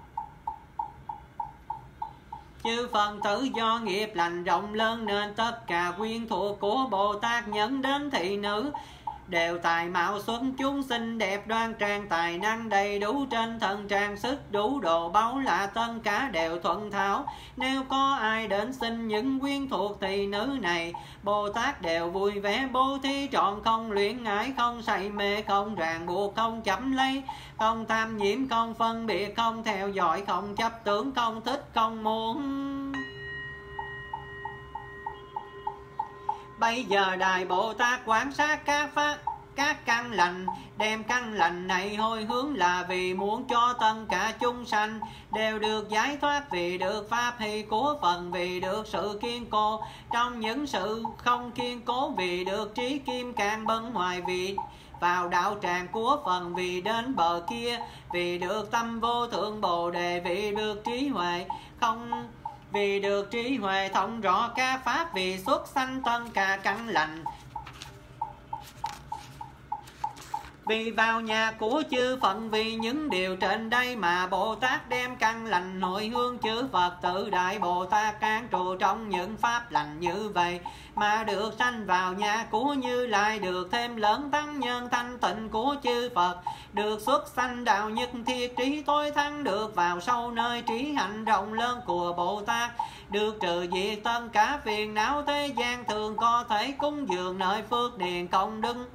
Chư Phật tử do nghiệp lành rộng lớn, nên tất cả quyến thuộc của Bồ Tát nhân đến thị nữ đều tài mạo xuân chúng, xinh đẹp đoan trang, tài năng đầy đủ trên thân, trang sức đủ đồ báu lạ, tất cả đều thuận thảo. Nếu có ai đến xin những quyến thuộc thị nữ này, Bồ Tát đều vui vẻ bố thí trọn, không luyện ái, không say mê, không ràng buộc, không chấm lấy, không tham nhiễm, không phân biệt, không theo dõi, không chấp tưởng, không thích, không muốn. Bây giờ Đại Bồ Tát quan sát các pháp các căn lành, đem căn lành này hồi hướng là vì muốn cho tất cả chúng sanh đều được giải thoát, vì được pháp hy của Phật, vì được sự kiên cố trong những sự không kiên cố, vì được trí kim cang bấn hoài, vì vào đạo tràng của Phật, vì đến bờ kia, vì được tâm vô thượng Bồ Đề, vì được trí huệ không vì được trí huệ thông rõ các pháp, vì xuất sanh tất cả căn lành, vì vào nhà của chư Phật. Vì những điều trên đây mà Bồ Tát đem căn lành hồi hướng chư Phật tử. Đại Bồ Tát an trụ trong những pháp lành như vậy, mà được sanh vào nhà của Như Lai, được thêm lớn tăng nhân thanh tịnh của chư Phật, được xuất sanh đạo nhất thiết trí tối thắng, được vào sâu nơi trí hạnh rộng lớn của Bồ Tát, được trừ diệt tất cả phiền não thế gian, thường có thể cúng dường nơi phước điền công đức,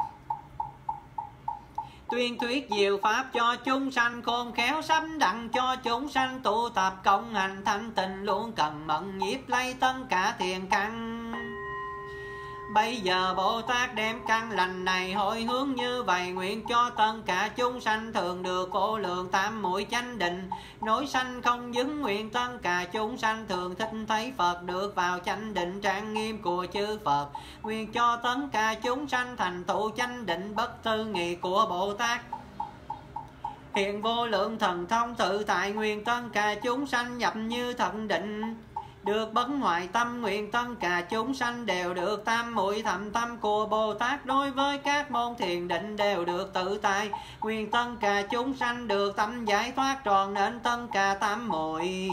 tuyên thuyết diệu pháp cho chúng sanh khôn khéo, sắp đặng cho chúng sanh tu tập công hành thanh tịnh, luôn cần mẫn nhiếp lấy tất cả thiền căn. Bây giờ Bồ Tát đem căn lành này hồi hướng như vậy, nguyện cho tất cả chúng sanh thường được vô lượng tam muội chánh định, nối sanh không dứng. Nguyện tất cả chúng sanh thường thích thấy Phật, được vào chánh định trang nghiêm của chư Phật. Nguyện cho tất cả chúng sanh thành tựu chánh định bất tư nghị của Bồ Tát, hiện vô lượng thần thông tự tại. Nguyện tất cả chúng sanh nhập như thật định, được bấn hoại tâm. Nguyện tất cả chúng sanh đều được tam muội thầm tâm của Bồ Tát. Đối với các môn thiền định đều được tự tại. Nguyện tất cả chúng sanh được tâm giải thoát tròn nên tất cả tam muội.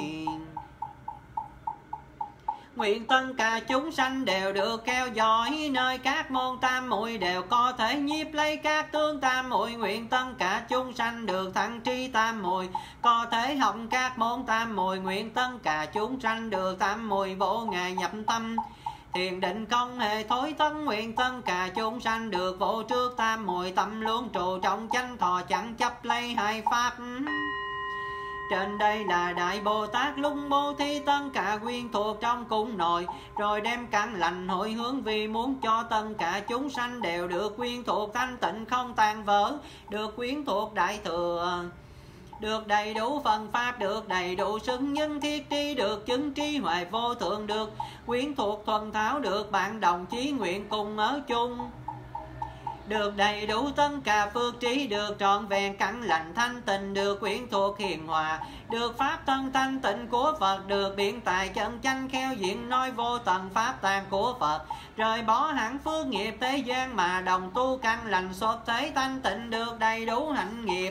Nguyện tất cả chúng sanh đều được theo dõi nơi các môn tam muội, đều có thể nhiếp lấy các tướng tam muội. Nguyện tất cả chúng sanh được thăng tri tam muội, có thể học các môn tam muội. Nguyện tất cả chúng sanh được tam muội vô ngại nhập tâm, thiền định không hề thối thất. Nguyện tất cả chúng sanh được vô trước tam muội, tâm luôn trụ trong chánh thọ chẳng chấp lấy hai pháp. Trên đây là Đại Bồ Tát lúc bố thí tất cả quyến thuộc trong cung nội, rồi đem căn lành hồi hướng vì muốn cho tất cả chúng sanh đều được quyến thuộc thanh tịnh không tan vỡ, được quyến thuộc đại thừa, được đầy đủ phần pháp, được đầy đủ xứng nhân thiết trí, được chứng trí hoài vô thượng, được quyến thuộc thuần tháo, được bạn đồng chí nguyện cùng ở chung, được đầy đủ tất cả phước trí, được trọn vẹn căn lành thanh tịnh, được quyến thuộc hiền hòa, được pháp thân thanh tịnh của Phật, được biện tài chân chánh khéo diện nói vô tận pháp tạng của Phật, rời bỏ hẳn phước nghiệp thế gian mà đồng tu căn lành xuất thế thanh tịnh, được đầy đủ hạnh nghiệp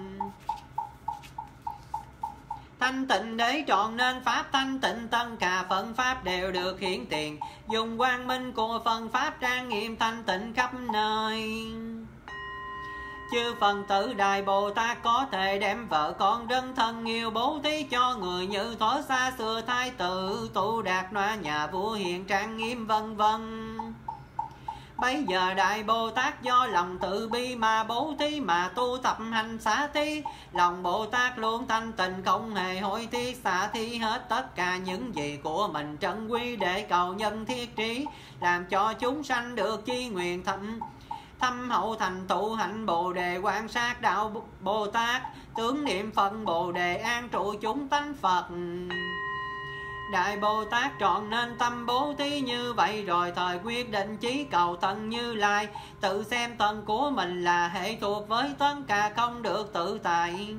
thanh tịnh để trọn nên pháp thanh tịnh. Tất cả phận pháp đều được hiển tiền, dùng quang minh của phần pháp trang nghiêm thanh tịnh khắp nơi. Chư phần tử Đại Bồ Tát có thể đem vợ con rất thân yêu bố thí cho người, như thuở xa xưa thái tử Tu Đạt Noa nhà vua hiền trang nghiêm vân vân. Bây giờ Đại Bồ Tát do lòng từ bi mà bố thí, mà tu tập hành xả thí. Lòng Bồ Tát luôn thanh tịnh không hề hối tiếc, xả thí hết tất cả những gì của mình trân quý để cầu nhân thiết trí, làm cho chúng sanh được chi nguyện thâm thâm hậu thành tựu hạnh Bồ Đề. Quan sát đạo Bồ Tát, tướng niệm Phật Bồ Đề, an trụ chúng tánh Phật. Đại Bồ Tát trọn nên tâm bố thí như vậy, rồi thời quyết định chí cầu thân Như Lai, tự xem thân của mình là hệ thuộc với tất cả không được tự tại.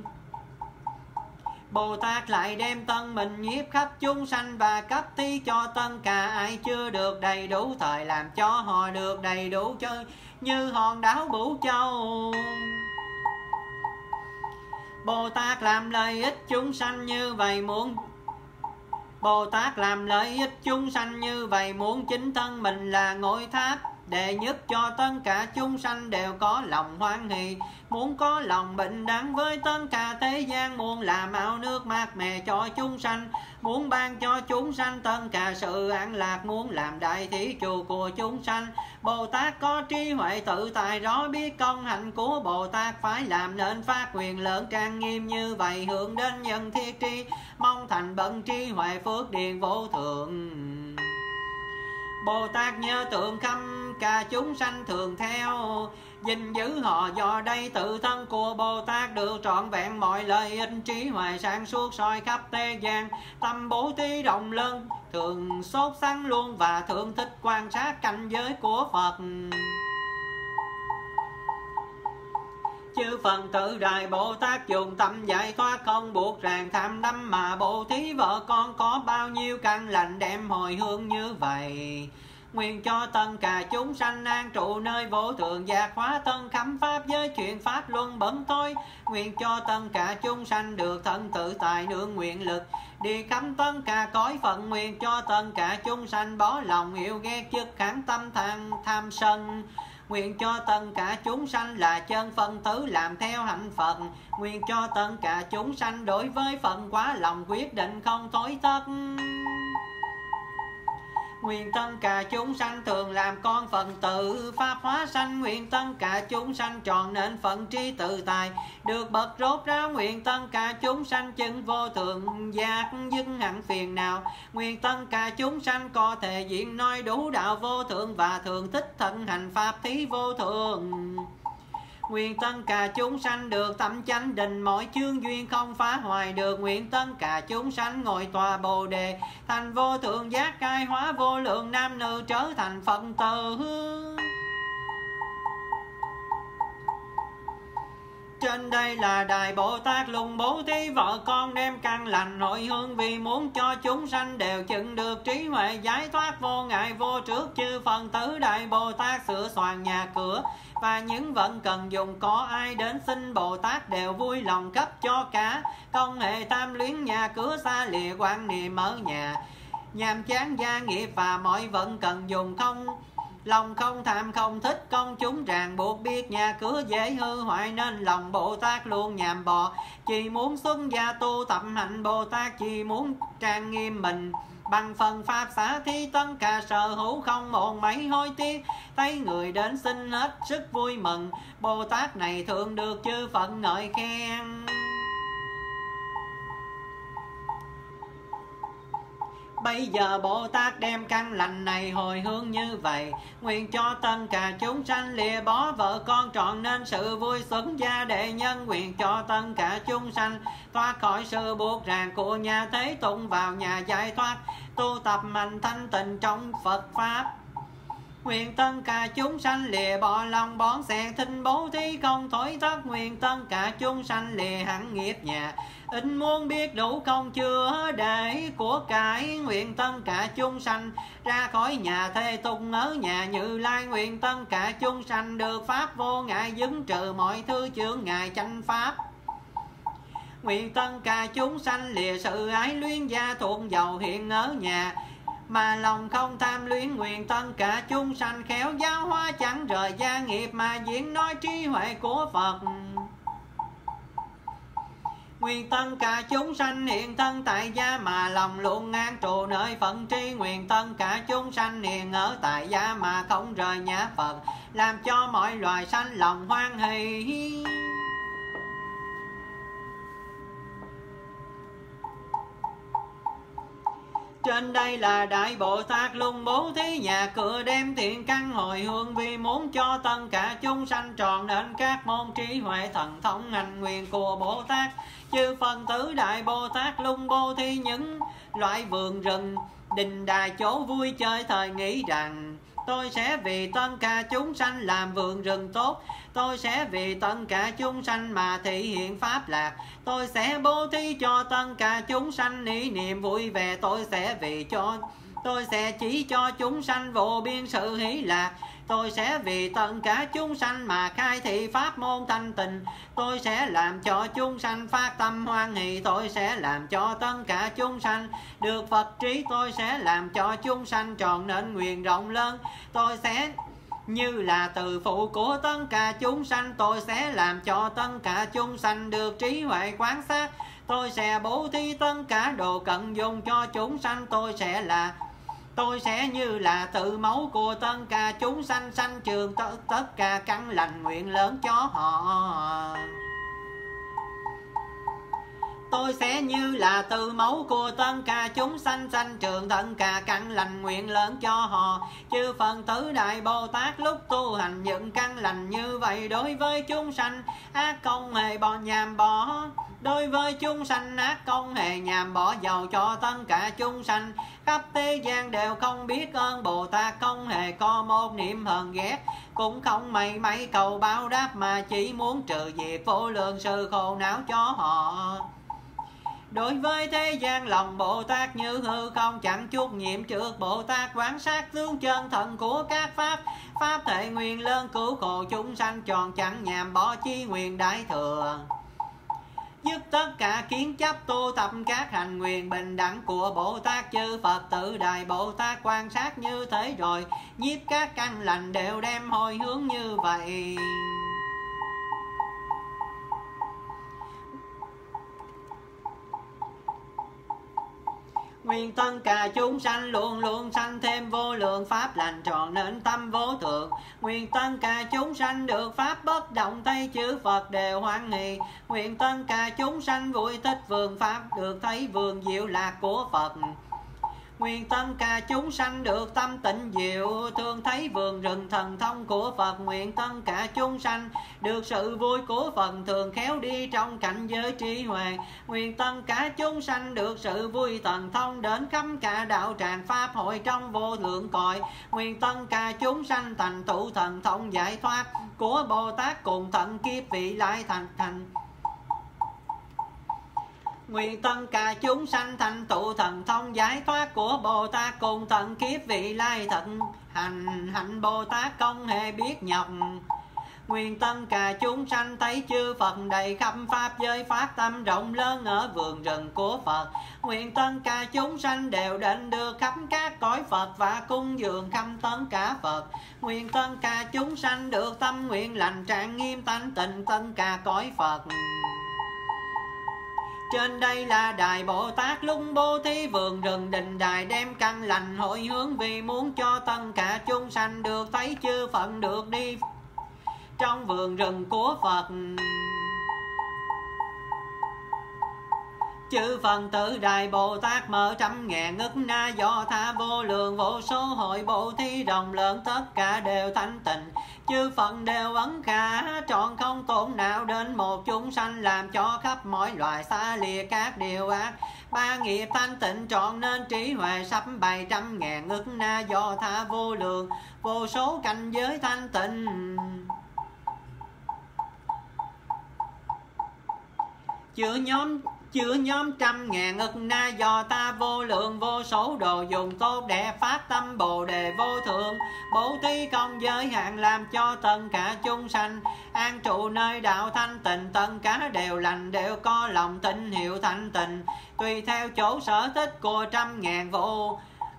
Bồ Tát lại đem thân mình nhiếp khắp chúng sanh và cấp thí cho tất cả ai chưa được đầy đủ thời, làm cho họ được đầy đủ chơi như hòn đảo Bửu Châu. Bồ Tát làm lợi ích chúng sanh như vậy muốn Bồ Tát làm lợi ích chúng sanh như vậy muốn chính thân mình là ngôi tháp, đệ nhất cho tất cả chúng sanh đều có lòng hoan hỷ, muốn có lòng bình đẳng với tất cả thế gian, muốn làm áo nước mát mẻ cho chúng sanh, muốn ban cho chúng sanh tất cả sự an lạc, muốn làm đại thí chủ của chúng sanh. Bồ Tát có trí huệ tự tại, rõ biết công hạnh của Bồ Tát, phải làm nên phát nguyện lớn trang nghiêm như vậy, hướng đến nhân thiết tri, mong thành bậc trí huệ phước điền vô thượng. Bồ Tát nhớ tượng khắp cả chúng sanh thường theo, gìn giữ họ, do đây tự thân của Bồ Tát được trọn vẹn mọi lợi ích, trí huệ sáng suốt soi khắp thế gian, tâm bố thí rộng lớn, thường sốt sắng luôn và thường thích quan sát cảnh giới của Phật. Chư phần tử Đại Bồ Tát dùng tâm giải thoát không buộc ràng tham đắm, mà bố thí vợ con có bao nhiêu căn lành đem hồi hướng như vậy. Nguyện cho tất cả chúng sanh an trụ nơi vô thượng giác hóa thân, khám pháp giới chuyện pháp luân bẩn thôi. Nguyện cho tất cả chúng sanh được thân tự tại nương nguyện lực, đi khắp tất cả cõi phận. Nguyện cho tất cả chúng sanh bỏ lòng yêu ghét chức kháng tâm tham, tham sân. Nguyện cho tất cả chúng sanh là chân phân tử làm theo hạnh Phật. Nguyện cho tất cả chúng sanh đối với phận quá lòng quyết định không thối thất. Nguyện tất cả chúng sanh thường làm con phận tự pháp hóa sanh. Nguyện tất cả chúng sanh tròn nên phận trí tự tại, được bậc rốt ráo. Nguyện tất cả chúng sanh chứng vô thượng giác, dứt hẳn phiền não. Nguyện tất cả chúng sanh có thể diện nói đủ đạo vô thượng, và thường thích thận hành pháp thí vô thượng. Nguyện tất cả chúng sanh được tâm chánh định, mọi chướng duyên không phá hoại được. Nguyện tất cả chúng sanh ngồi tòa Bồ Đề, thành vô thượng giác khai hóa vô lượng nam nữ, trở thành Phật tử. Trên Trên đây là Đại Bồ Tát luôn bố thí vợ con đem căn lành hồi hướng, vì muốn cho chúng sanh đều chứng được trí huệ giải thoát vô ngại vô trước. Chư Phật tử Đại Bồ Tát sửa soạn nhà cửa và những vật cần dùng, có ai đến xin Bồ Tát đều vui lòng cấp cho cả, không hề tham luyến nhà cửa xa lìa quan niệm ở nhà. Nhàm chán gia nghiệp và mọi vận cần dùng, không lòng không tham không thích công chúng ràng buộc, biết nhà cửa dễ hư hoại nên lòng Bồ Tát luôn nhàm bò. Chỉ muốn xuất gia tu tập hạnh Bồ Tát, chỉ muốn trang nghiêm mình bằng phần pháp xả thí, tất cả sở hữu không một mấy hối tiếc. Thấy người đến xin hết sức vui mừng, Bồ Tát này thường được chư Phật ngợi khen. Bây giờ Bồ Tát đem căn lành này hồi hướng như vậy, nguyện cho tất cả chúng sanh lìa bỏ vợ con trọn nên sự vui xuất gia đệ nhân. Nguyện cho tất cả chúng sanh thoát khỏi sự buộc ràng của nhà thế tục vào nhà giải thoát, tu tập mạnh thanh tịnh trong Phật Pháp. Nguyện tất cả chúng sanh lìa bỏ lòng bón xẹt thinh bố thí không thối thất. Nguyện tất cả chúng sanh lìa hẳn nghiệp nhà, ít muốn biết đủ không chứa để của cải. Nguyện tất cả chúng sanh ra khỏi nhà thế tục ở nhà Như Lai. Nguyện tất cả chúng sanh được pháp vô ngại, dứt trừ mọi thứ chướng ngại chánh pháp. Nguyện tất cả chúng sanh lìa sự ái luyến gia thuộc giàu hiện ở nhà, mà lòng không tham luyến. Nguyện tất cả chúng sanh khéo giáo hóa, chẳng rời gia nghiệp mà diễn nói trí huệ của Phật. Nguyện tất cả chúng sanh hiện thân tại gia, mà lòng luôn an trụ nơi Phật tri. Nguyện tất cả chúng sanh hiện ở tại gia, mà không rời nhà Phật, làm cho mọi loài sanh lòng hoan hỷ. Trên đây là Đại Bồ Tát luôn bố thí nhà cửa đem thiện căn hồi hướng, vì muốn cho tất cả chúng sanh tròn đến các môn trí huệ thần thông hành nguyện của Bồ Tát. Chư Phật tử Đại Bồ Tát luôn bố thí những loại vườn rừng đình đài chỗ vui chơi, thời nghĩ rằng tôi sẽ vì tất cả chúng sanh làm vườn rừng tốt. Tôi sẽ vì tất cả chúng sanh mà thị hiện pháp lạc. Tôi sẽ bố thí cho tất cả chúng sanh ý niệm vui vẻ. Tôi sẽ vì cho Tôi sẽ chỉ cho chúng sanh vô biên sự hỷ lạc. Tôi sẽ vì tất cả chúng sanh mà khai thị pháp môn thanh tịnh. Tôi sẽ làm cho chúng sanh phát tâm hoan hỷ. Tôi sẽ làm cho tất cả chúng sanh được Phật trí. Tôi sẽ làm cho chúng sanh tròn nên nguyện rộng lớn. Tôi sẽ như là từ phụ của tất cả chúng sanh. Tôi sẽ làm cho tất cả chúng sanh được trí huệ quán sát. Tôi sẽ bố thí tất cả đồ cận dùng cho chúng sanh. Tôi sẽ là Tôi sẽ như là tự mẫu của tất cả chúng sanh, sanh trường tất cả căn lành nguyện lớn cho họ. Tôi sẽ như là từ mẫu của tất cả chúng sanh, sanh trường tất cả căn lành nguyện lớn cho họ. Chư Phật tử Đại Bồ Tát lúc tu hành những căn lành như vậy, đối với chúng sanh ác không hề bỏ nhàm bỏ. Đối với chúng sanh ác không hề nhàm bỏ, giàu cho tất cả chúng sanh khắp thế gian đều không biết ơn Bồ Tát, không hề có một niệm hờn ghét, cũng không mảy may cầu báo đáp, mà chỉ muốn trừ diệt vô lượng sự khổ não cho họ. Đối với thế gian lòng Bồ Tát như hư không, chẳng chút nhiệm trước Bồ Tát quán sát tướng chân thần của các pháp. Pháp thể nguyện lớn cứu khổ chúng sanh tròn, chẳng nhàm bỏ chi nguyện đại thừa. Dứt tất cả kiến chấp tu tập các hành nguyện bình đẳng của Bồ Tát. Chư Phật tử Đại Bồ Tát quan sát như thế rồi, nhiếp các căn lành đều đem hồi hướng như vậy. Nguyện tất cả chúng sanh luôn luôn sanh thêm vô lượng pháp lành tròn nên tâm vô thượng. Nguyện tất cả chúng sanh được pháp bất động, thấy chư Phật đều hoan hỷ. Nguyện tất cả chúng sanh vui thích vườn pháp, được thấy vườn diệu lạc của Phật. Nguyện tất cả chúng sanh được tâm tịnh diệu, thường thấy vườn rừng thần thông của Phật. Nguyện tất cả chúng sanh được sự vui của Phật, thường khéo đi trong cảnh giới trí huệ. Nguyện tất cả chúng sanh được sự vui thần thông, đến khắp cả đạo tràng pháp hội trong vô lượng cõi. Nguyện tất cả chúng sanh thành tựu thần thông giải thoát của Bồ Tát, cùng tận kiếp vị lai thành thành. Nguyện tất cả chúng sanh thành tựu thần thông giải thoát của Bồ Tát, cùng tận kiếp vị lai thận hành hạnh Bồ Tát không hề biết nhọc. Nguyện tất cả chúng sanh thấy chư Phật đầy khắp pháp giới, phát tâm rộng lớn ở vườn rừng của Phật. Nguyện tất cả chúng sanh đều đến được khắp các cõi Phật, và cung dường khắp tất cả Phật. Nguyện tất cả chúng sanh được tâm nguyện lành trạng nghiêm thanh tịnh tất cả cõi Phật. Trên đây là Đại Bồ Tát lúc bố thí vườn rừng đình đài, đem căn lành hội hướng, vì muốn cho tất cả chúng sanh được thấy chư Phật, được đi trong vườn rừng của Phật. Chư Phật tử Đại Bồ Tát mở trăm ngàn ức na do tha vô lượng vô số hội bố thí rộng lớn, tất cả đều thanh tịnh. Chư Phật đều ấn khả trọn không tổn nào đến một chúng sanh, làm cho khắp mọi loài xa lìa các điều ác. Ba nghiệp thanh tịnh trọn nên trí huệ, sắp bảy trăm ngàn ức na do tha vô lượng vô số cảnh giới thanh tịnh. Chứa nhóm chứa nhóm trăm ngàn ức na do ta vô lượng vô số đồ dùng tốt đẹp, phát tâm bồ đề vô thượng, bố thí không giới hạn, làm cho tất cả chúng sanh an trụ nơi đạo thanh tịnh. Tất cả đều lành, đều có lòng tín hiệu thanh tịnh, tùy theo chỗ sở thích của trăm ngàn vô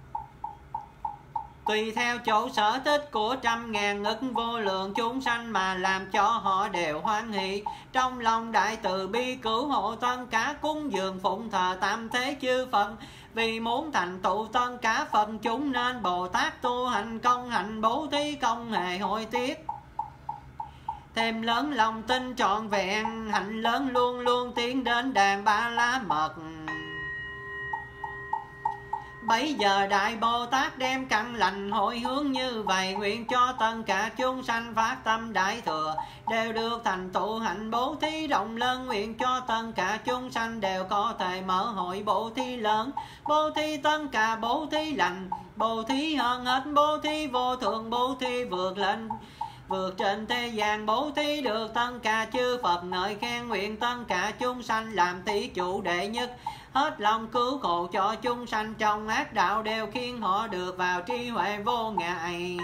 Tùy theo chỗ sở thích của trăm ngàn ức vô lượng chúng sanh, mà làm cho họ đều hoan hỷ trong lòng đại từ bi, cứu hộ tất cả cúng dường phụng thờ tam thế chư Phật. Vì muốn thành tựu tất cả Phật chúng, nên Bồ Tát tu hành công hạnh bố thí không hề hối tiếc. Thêm lớn lòng tin trọn vẹn, hạnh lớn luôn luôn tiến đến đàn ba la mật. Bấy giờ Đại Bồ Tát đem căn lành hội hướng như vậy, nguyện cho tất cả chúng sanh phát tâm đại thừa, đều được thành tựu hạnh bố thí rộng lớn. Nguyện cho tất cả chúng sanh đều có thể mở hội bố thí lớn, bố thí tất cả bố thí lành, bố thí hơn hết, bố thí vô thượng, bố thí vượt lên vượt trên thế gian, bố thí được tất cả chư Phật ngợi khen. Nguyện tất cả chúng sanh làm thí chủ đệ nhất, hết lòng cứu khổ cho chúng sanh trong ác đạo, đều khiến họ được vào trí huệ vô ngại.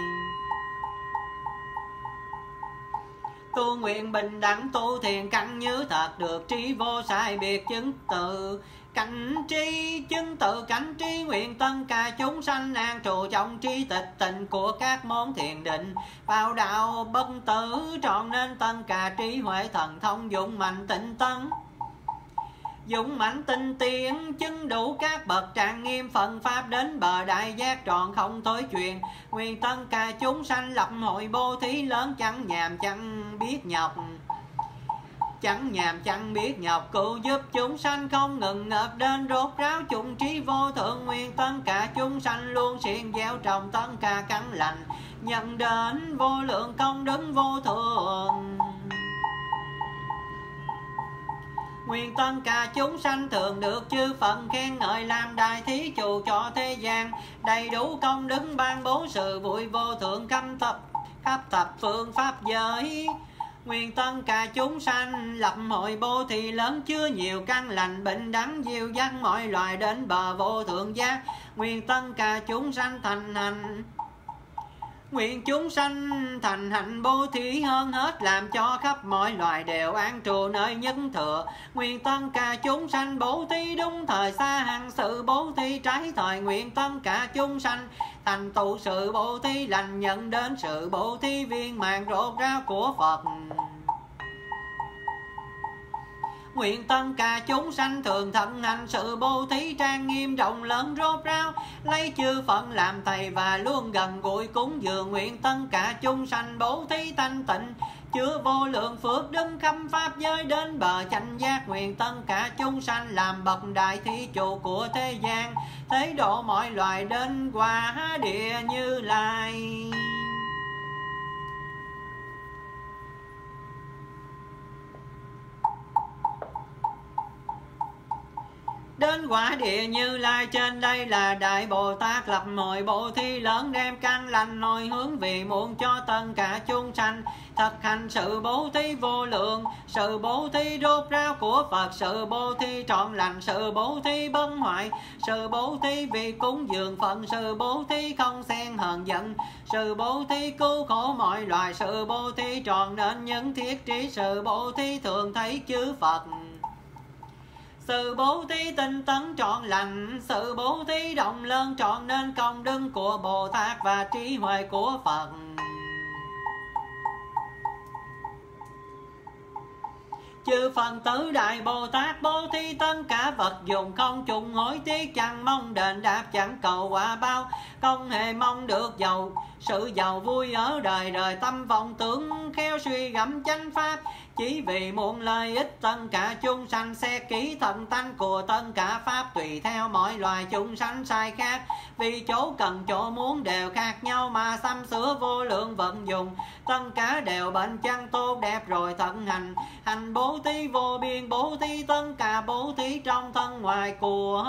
Tu nguyện bình đẳng, tu thiền căn như thật, được trí vô sai biệt, chứng tự cảnh trí, chứng tự cảnh trí. Nguyện tất cả chúng sanh an trụ trong trí tịch tịnh của các môn thiền định, vào đạo bất tử, trọn nên tất cả trí huệ thần thông dũng mạnh tịnh tấn, dũng mạnh tinh tiến, chứng đủ các bậc trạng nghiêm phận pháp, đến bờ đại giác trọn không thối chuyện. Nguyện tất cả chúng sanh lập hội bố thí lớn, chẳng nhàm chẳng biết nhọc, chẳng nhàm chẳng biết nhọc, cứu giúp chúng sanh không ngừng ngợp đến rốt ráo chung trí vô thượng. Nguyện tất cả chúng sanh luôn xiên gieo trồng tất cả căn lành, nhận đến vô lượng công đức vô thượng. Nguyện tất cả chúng sanh thường được chư Phật khen ngợi, làm đại thí chủ cho thế gian, đầy đủ công đức ban bố sự vui vô thượng khắp thập khắp thập phương pháp giới. Nguyện tất cả chúng sanh lập hội bố thí lớn, chứa nhiều căn lành bình đẳng, dìu dắt mọi loài đến bờ vô thượng giác. Nguyện tất cả chúng sanh thành hành Nguyện chúng sanh thành hạnh bố thí hơn hết, làm cho khắp mọi loài đều an trụ nơi nhất thừa. Nguyện tất cả chúng sanh bố thí đúng thời, xa hằng sự bố thí trái thời. Nguyện tất cả chúng sanh thành tựu sự bố thí lành, nhận đến sự bố thí viên mãn rốt ráo của Phật. Nguyện tất cả chúng sanh thường thận hành sự bố thí trang nghiêm rộng lớn rốt ráo, lấy chư Phật làm thầy và luôn gần gũi cúng dường. Nguyện tất cả chúng sanh bố thí thanh tịnh, chứa vô lượng phước đức khắp pháp giới đến bờ chánh giác. Nguyện tất cả chúng sanh làm bậc đại thí chủ của thế gian, thế độ mọi loài đến quả địa Như Lai. Đến quả địa Như Lai trên đây là Đại Bồ Tát lập hội bố thí lớn, đem căn lành hồi hướng vì muốn cho tất cả chúng sanh thực hành sự bố thí vô lượng, sự bố thí rốt ráo của Phật, sự bố thí trọn lành, sự bố thí bất hoại, sự bố thí vì cúng dường Phật, sự bố thí không xen hờn giận, sự bố thí cứu khổ mọi loài, sự bố thí tròn nên những thiết trí, sự bố thí thường thấy chư Phật, sự bố thí tinh tấn trọn lành, sự bố thí rộng lớn trọn nên công đức của Bồ Tát và trí huệ của Phật. Chư Phật tử Đại Bồ Tát bố thí tất cả vật dụng, không trùng hối tiếc, chẳng mong đền đáp, chẳng cầu quả báo, không hề mong được giàu sự giàu vui ở đời đời. Tâm vọng tưởng khéo suy gẫm chánh pháp, chỉ vì muốn lợi ích tất cả chúng sanh. Xét kỹ thần tánh của tất cả pháp, tùy theo mọi loài chúng sanh sai khác, vì chỗ cần chỗ muốn đều khác nhau mà sắm sửa vô lượng vận dụng. Tất cả đều bệnh chăng tốt đẹp rồi thận hành, hành bố thí vô biên, bố thí tất cả bố thí trong thân ngoài của.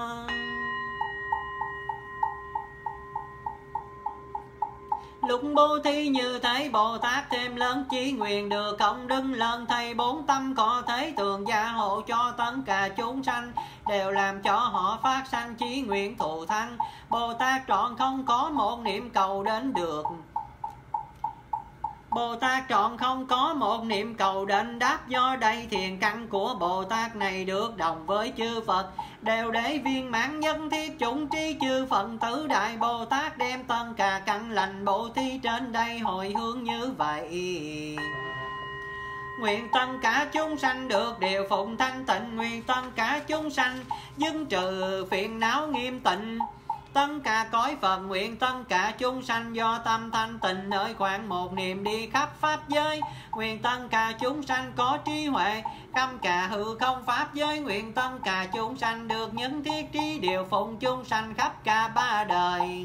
Lúc bố thí như thế Bồ Tát thêm lớn chí nguyện, được công đức lớn thầy bốn tâm có thế thường gia hộ cho tất cả chúng sanh, đều làm cho họ phát sanh chí nguyện thù thắng. Bồ Tát trọn không có một niệm cầu đến được, Bồ Tát trọn không có một niệm cầu đền đáp, do đây thiền căn của Bồ Tát này được đồng với chư Phật, đều để viên mãn nhân thiết chủng trí. Chư Phật tử Đại Bồ Tát đem tất cả căn lành bố thí trên đây hồi hướng như vậy. Nguyện tất cả chúng sanh được điều phụng thanh tịnh, nguyện tất cả chúng sanh dứt trừ phiền não nghiêm tịnh. Tất cả cõi Phật nguyện tất cả chúng sanh do tâm thanh tịnh, nơi khoảng một niệm đi khắp pháp giới. Nguyện tất cả chúng sanh có trí huệ khắp cả hư không pháp giới. Nguyện tất cả chúng sanh được những thiết trí điều phụng chúng sanh khắp cả ba đời.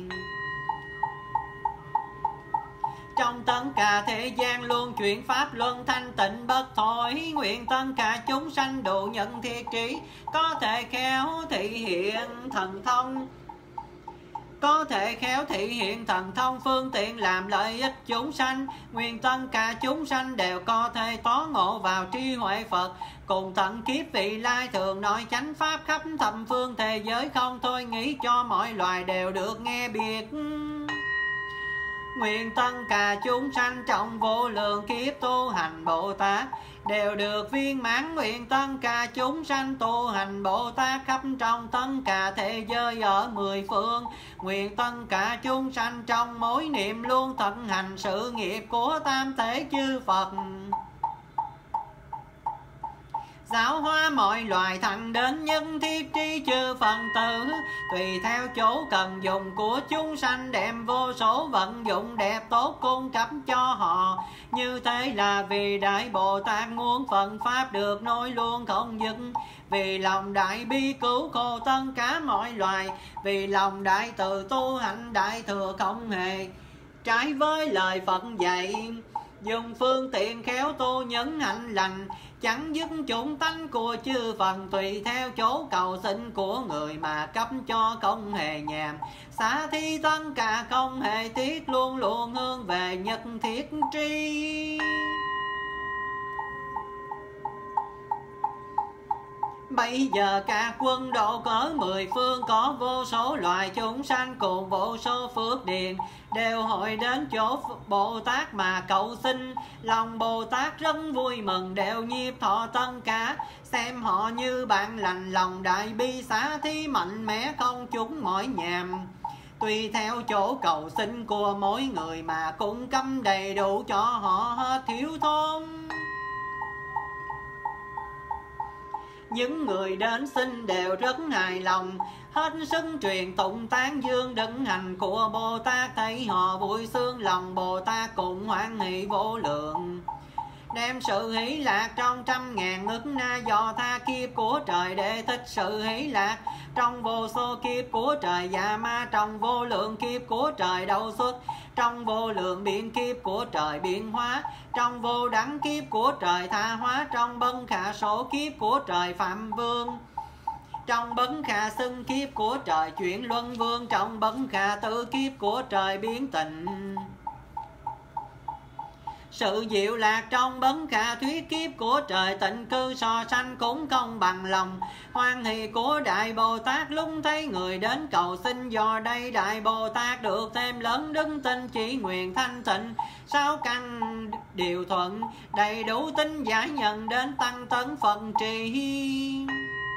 Trong tất cả thế gian luôn chuyển pháp luân thanh tịnh bất thối. Nguyện tất cả chúng sanh độ nhận thiết trí, có thể khéo thị hiện thần thông, có thể khéo thị hiện thần thông phương tiện làm lợi ích chúng sanh. Nguyện tất cả chúng sanh đều có thể tỏ ngộ vào trí huệ Phật, cùng tận kiếp vị lai thường nói chánh pháp khắp thập phương thế giới, không thôi nghĩ cho mọi loài đều được nghe biết. Nguyện tất cả chúng sanh trong vô lượng kiếp tu hành Bồ Tát đều được viên mãn. Nguyện tất cả chúng sanh tu hành Bồ Tát khắp trong tất cả thế giới ở mười phương. Nguyện tất cả chúng sanh trong mỗi niệm luôn thực hành sự nghiệp của tam thể chư Phật, giáo hóa mọi loài thành đến nhân thiết trí chư Phật tử. Tùy theo chỗ cần dùng của chúng sanh, đem vô số vận dụng đẹp tốt cung cấp cho họ. Như thế là vì Đại Bồ Tát muốn Phật Pháp được nối luôn không dứt, vì lòng đại bi cứu khổ tất cả mọi loài, vì lòng đại từ tu hành đại thừa không hề trái với lời Phật dạy. Dùng phương tiện khéo tu nhấn hạnh lành, chẳng dứt chủng tánh của chư Phật. Tùy theo chỗ cầu xin của người mà cấp cho không hề nhàm, xả thí tất cả không hề tiếc, luôn luôn hướng về nhất thiết tri. Bây giờ cả quân độ cỡ mười phương, có vô số loài chúng sanh cùng vô số phước điền, đều hội đến chỗ Bồ Tát mà cầu xin. Lòng Bồ Tát rất vui mừng, đều nhiếp thọ tất cả, xem họ như bạn lành. Lòng đại bi xá thí mạnh mẽ, không chúng mỏi nhàm. Tùy theo chỗ cầu xin của mỗi người mà cung cấp đầy đủ cho họ hết thiếu thốn. Những người đến xin đều rất hài lòng, hết sức truyền tụng tán dương đấng hành của Bồ Tát. Thấy họ vui sướng lòng Bồ Tát cũng hoan hỷ vô lượng, đem sự hỷ lạc trong trăm ngàn ức na do tha kiếp của trời để thích sự hỷ lạc trong vô số kiếp của trời dạ ma, trong vô lượng kiếp của trời đầu xuất, trong vô lượng biện kiếp của trời biến hóa, trong vô đẳng kiếp của trời tha hóa, trong bấn khả số kiếp của trời phạm vương, trong bấn khả xưng kiếp của trời chuyển luân vương, trong bấn khả tử kiếp của trời biến tịnh. Sự diệu lạc trong bấn khả thuyết kiếp của trời tịnh cư, so sanh cũng không bằng lòng hoan hỷ của Đại Bồ Tát lúc thấy người đến cầu xin. Do đây Đại Bồ Tát được thêm lớn đức tin, chỉ nguyện thanh tịnh sáu căn điều thuận, đầy đủ tính giải nhận đến tăng tấn Phật trì.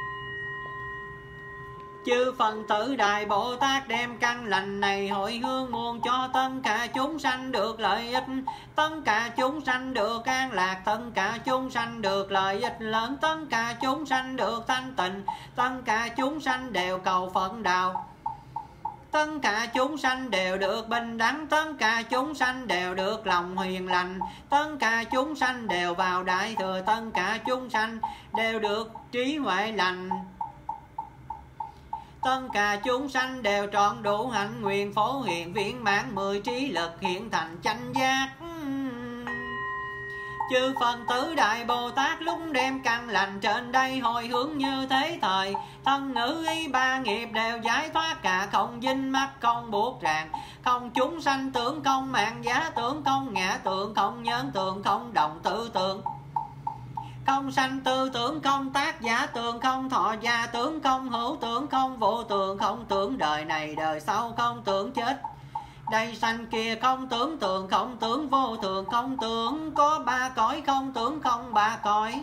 Chư Phật tử Đại Bồ Tát đem căn lành này hồi hướng muôn cho tất cả chúng sanh được lợi ích, tất cả chúng sanh được an lạc, tất cả chúng sanh được lợi ích lớn, tất cả chúng sanh được thanh tịnh, tất cả chúng sanh đều cầu Phật đạo, tất cả chúng sanh đều được bình đẳng, tất cả chúng sanh đều được lòng hiền lành, tất cả chúng sanh đều vào đại thừa, tất cả chúng sanh đều được trí huệ lành, tất cả chúng sanh đều trọn đủ hạnh nguyện phổ hiện viên mãn mười trí lực hiện thành chánh giác. Chư Phật tử Đại Bồ Tát lúc đem căn lành trên đây hồi hướng như thế thời, thân ngữ ý ba nghiệp đều giải thoát cả, không dính mắc không buộc ràng, không chúng sanh tưởng không mạng giá tưởng không ngã tưởng không nhân tưởng không động tư tưởng, không sanh tư tưởng không tác giả tưởng không thọ gia tưởng không hữu tưởng không vô tưởng, không tưởng đời này đời sau không tưởng chết đây sanh kia, không tưởng tượng không tưởng vô thường, không tưởng có ba cõi không tưởng không ba cõi,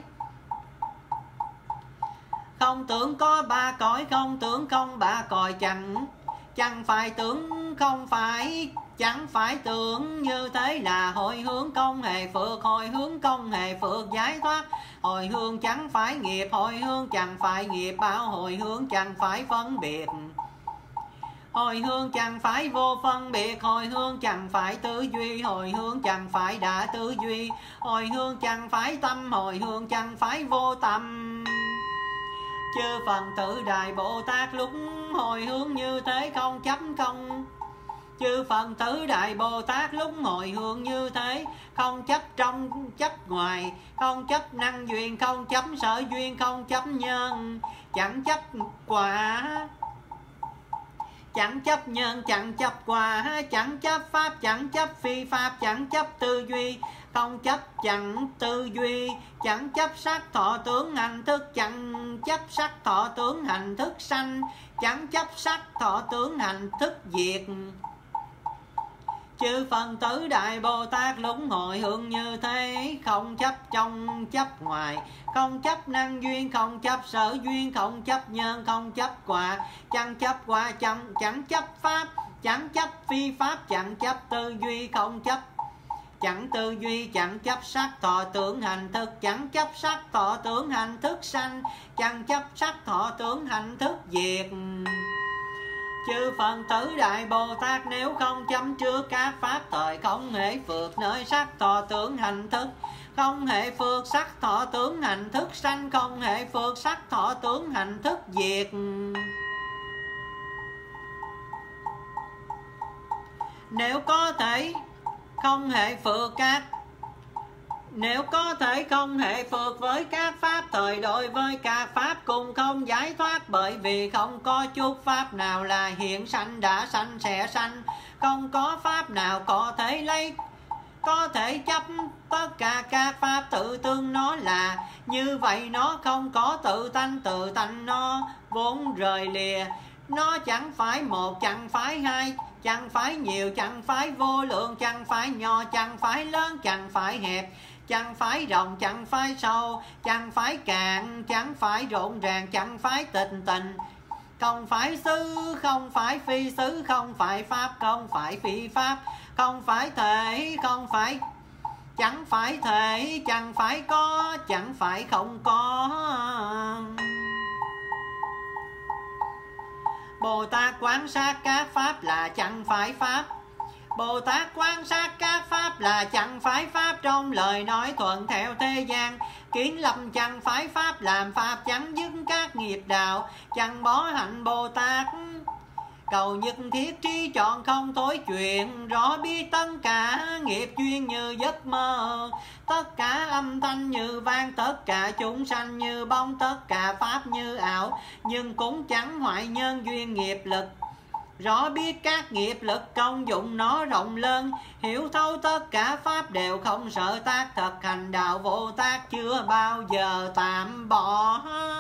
không tưởng có ba cõi không tưởng không ba cõi, chẳng chẳng phải tưởng không phải chẳng phải tưởng như thế là hồi hướng không hề phước, hồi hướng không hề phước giải thoát, hồi hướng chẳng phải nghiệp, hồi hướng chẳng phải nghiệp báo, hồi hướng chẳng phải phân biệt, hồi hướng chẳng phải vô phân biệt, hồi hướng chẳng phải tư duy, hồi hướng chẳng phải đã tư duy, hồi hướng chẳng phải tâm, hồi hướng chẳng phải vô tâm. Chư Phật tử Đại Bồ Tát lúc hồi hướng như thế không chấp không, chư Phật tử Đại Bồ Tát lúc hồi hướng như thế không chấp trong chấp ngoài, không chấp năng duyên, không chấp sở duyên, không chấp nhân, chẳng chấp quả, chẳng chấp nhân, chẳng chấp quả, chẳng chấp pháp, chẳng chấp phi pháp, chẳng chấp tư duy, không chấp chẳng tư duy, chẳng chấp sắc thọ tướng hành thức, chẳng chấp sắc thọ tướng hành thức sanh, chẳng chấp sắc thọ tướng hành thức diệt. Chư Phật tử Đại Bồ Tát lúc hồi hướng như thế không chấp trong chấp ngoài, không chấp năng duyên, không chấp sở duyên, không chấp nhân, không chấp quả, chẳng chấp quả, chẳng, chẳng chấp pháp, chẳng chấp phi pháp, chẳng chấp tư duy, không chấp chẳng tư duy, chẳng chấp sắc thọ tưởng hành thức, chẳng chấp sắc thọ tưởng hành thức sanh, chẳng chấp sắc thọ tưởng hành thức diệt. Chư Phật tử Đại Bồ Tát nếu không chấm trước các pháp thời, không hề phược nơi sắc thọ tưởng hành thức, không hề phược sắc thọ tưởng hành thức sanh, không hề phược sắc thọ tưởng hành thức diệt. Nếu có thể không hề phược các Nếu có thể không hề phược với các pháp thời, đối với các pháp cùng không giải thoát, bởi vì không có chút pháp nào là hiện sanh đã sanh sẽ sanh, không có pháp nào có thể lấy có thể chấp tất cả các pháp tự tương nó là như vậy, nó không có tự tánh, tự tánh nó vốn rời lìa, nó chẳng phải một, chẳng phải hai, chẳng phải nhiều, chẳng phải vô lượng, chẳng phải nhỏ, chẳng phải lớn, chẳng phải hẹp, chẳng phải rộng, chẳng phải sâu, chẳng phải cạn, chẳng phải rộn ràng, chẳng phải tịnh tịnh, không phải xứ, không phải phi xứ, không phải pháp, không phải phi pháp, không phải thể, không phải chẳng phải thể, chẳng phải có, chẳng phải không có. Bồ Tát quan sát các pháp là chẳng phải pháp. Bồ Tát quan sát các pháp là chẳng phải pháp, trong lời nói thuận theo thế gian. Kiến lập chẳng phải pháp, làm pháp chẳng dứt các nghiệp đạo. Chẳng bỏ hạnh Bồ Tát, cầu nhất thiết trí chọn không tối chuyện. Rõ biết tất cả nghiệp duyên như giấc mơ, tất cả âm thanh như vang, tất cả chúng sanh như bóng, tất cả pháp như ảo. Nhưng cũng chẳng hoại nhân duyên nghiệp lực, rõ biết các nghiệp lực công dụng nó rộng lớn. Hiểu thấu tất cả pháp đều không sợ tác, thực hành đạo Bồ Tát chưa bao giờ tạm bỏ.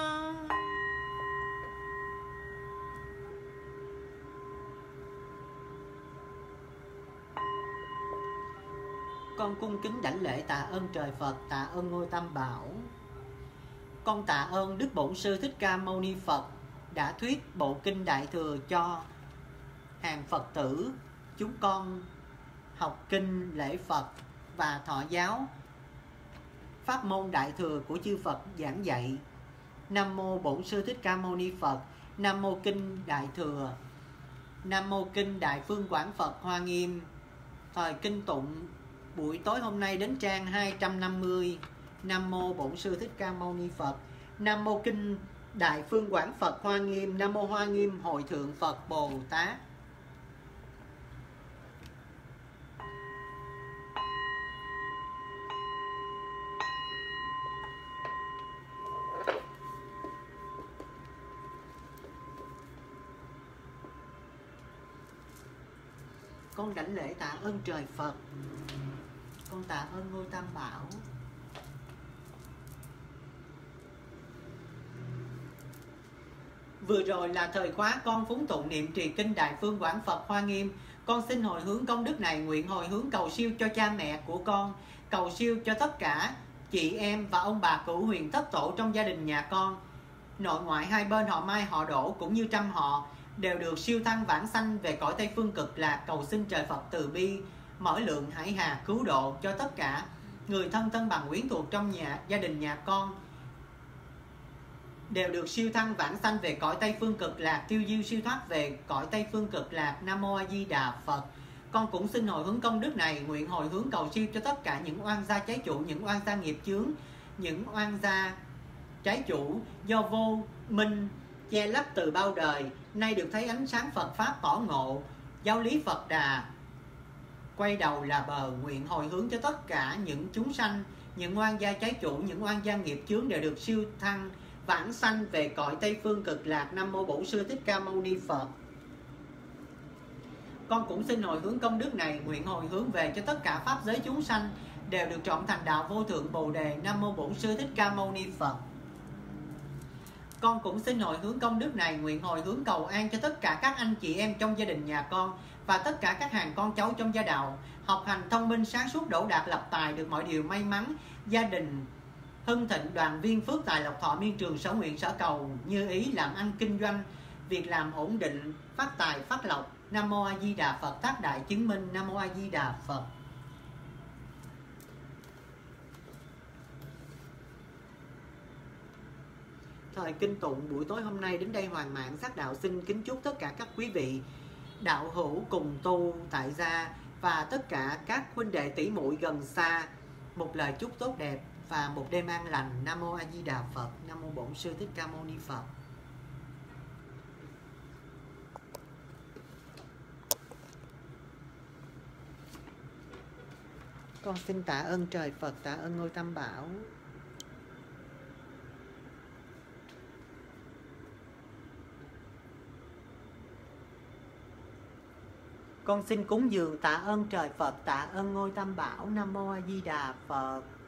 Con cung kính đảnh lễ tạ ơn trời Phật, tạ ơn ngôi Tam Bảo. Con tạ ơn Đức Bổn Sư Thích Ca Mâu Ni Phật đã thuyết bộ kinh Đại Thừa cho hàng Phật tử chúng con học kinh lễ Phật và thọ giáo pháp môn Đại Thừa của chư Phật giảng dạy. Nam mô Bổn Sư Thích Ca Mâu Ni Phật. Nam mô kinh Đại Thừa. Nam mô kinh Đại Phương Quảng Phật Hoa Nghiêm. Thời kinh tụng buổi tối hôm nay đến trang hai trăm năm mươi. Nam mô Bổn Sư Thích Ca Mâu Ni Phật. Nam mô kinh Đại Phương Quảng Phật Hoa Nghiêm. Nam mô Hoa Nghiêm Hội Thượng Phật Bồ Tát. Con đảnh lễ tạ ơn trời Phật. Con tạ ơn ngôi Tam Bảo. Vừa rồi là thời khóa con phúng tụng niệm trì kinh Đại Phương Quảng Phật Hoa Nghiêm. Con xin hồi hướng công đức này, nguyện hồi hướng cầu siêu cho cha mẹ của con, cầu siêu cho tất cả chị em và ông bà cửu huyền thất tổ trong gia đình nhà con. Nội ngoại hai bên họ Mai họ Đỗ cũng như trăm họ đều được siêu thăng vãng sanh về cõi Tây Phương Cực Lạc. Cầu xin trời Phật từ bi mở lượng hải hà cứu độ cho tất cả người thân thân bằng quyến thuộc trong nhà gia đình nhà con đều được siêu thăng vãng sanh về cõi Tây Phương Cực Lạc, tiêu diêu siêu thoát về cõi Tây Phương Cực Lạc. Nam mô A Di Đà Phật. Con cũng xin hồi hướng công đức này, nguyện hồi hướng cầu siêu cho tất cả những oan gia trái chủ, những oan gia nghiệp chướng, những oan gia trái chủ do vô minh che lấp từ bao đời, nay được thấy ánh sáng Phật pháp tỏ ngộ, giáo lý Phật Đà quay đầu là bờ. Nguyện hồi hướng cho tất cả những chúng sanh, những oan gia trái chủ, những oan gia nghiệp chướng đều được siêu thăng vãng sanh về cõi Tây Phương Cực Lạc. Nam mô Bổn Sư Thích Ca Mâu Ni Phật. Con cũng xin hồi hướng công đức này, nguyện hồi hướng về cho tất cả pháp giới chúng sanh đều được trọn thành đạo vô thượng Bồ Đề. Nam mô Bổn Sư Thích Ca Mâu Ni Phật. Con cũng xin hồi hướng công đức này, nguyện hồi hướng cầu an cho tất cả các anh chị em trong gia đình nhà con và tất cả các hàng con cháu trong gia đạo học hành thông minh sáng suốt, đỗ đạt lập tài, được mọi điều may mắn, gia đình hưng thịnh, đoàn viên phước tài lộc thọ miên trường, sở nguyện sở cầu như ý, làm ăn kinh doanh việc làm ổn định, phát tài phát lộc. Nam mô A Di Đà Phật. Tác đại chứng minh. Nam mô A Di Đà Phật. Thời kinh tụng buổi tối hôm nay đến đây hoàn mãn. Sắc đạo xin kính chúc tất cả các quý vị đạo hữu cùng tu tại gia và tất cả các huynh đệ tỷ muội gần xa một lời chúc tốt đẹp và một đêm an lành. Nam mô A Di Đà Phật. Nam mô Bổn Sư Thích Ca Mâu Ni Phật. Con xin tạ ơn trời Phật, tạ ơn ngôi Tam Bảo. Con xin cúng dường tạ ơn trời Phật, tạ ơn ngôi Tam Bảo. Nam mô A Di Đà Phật.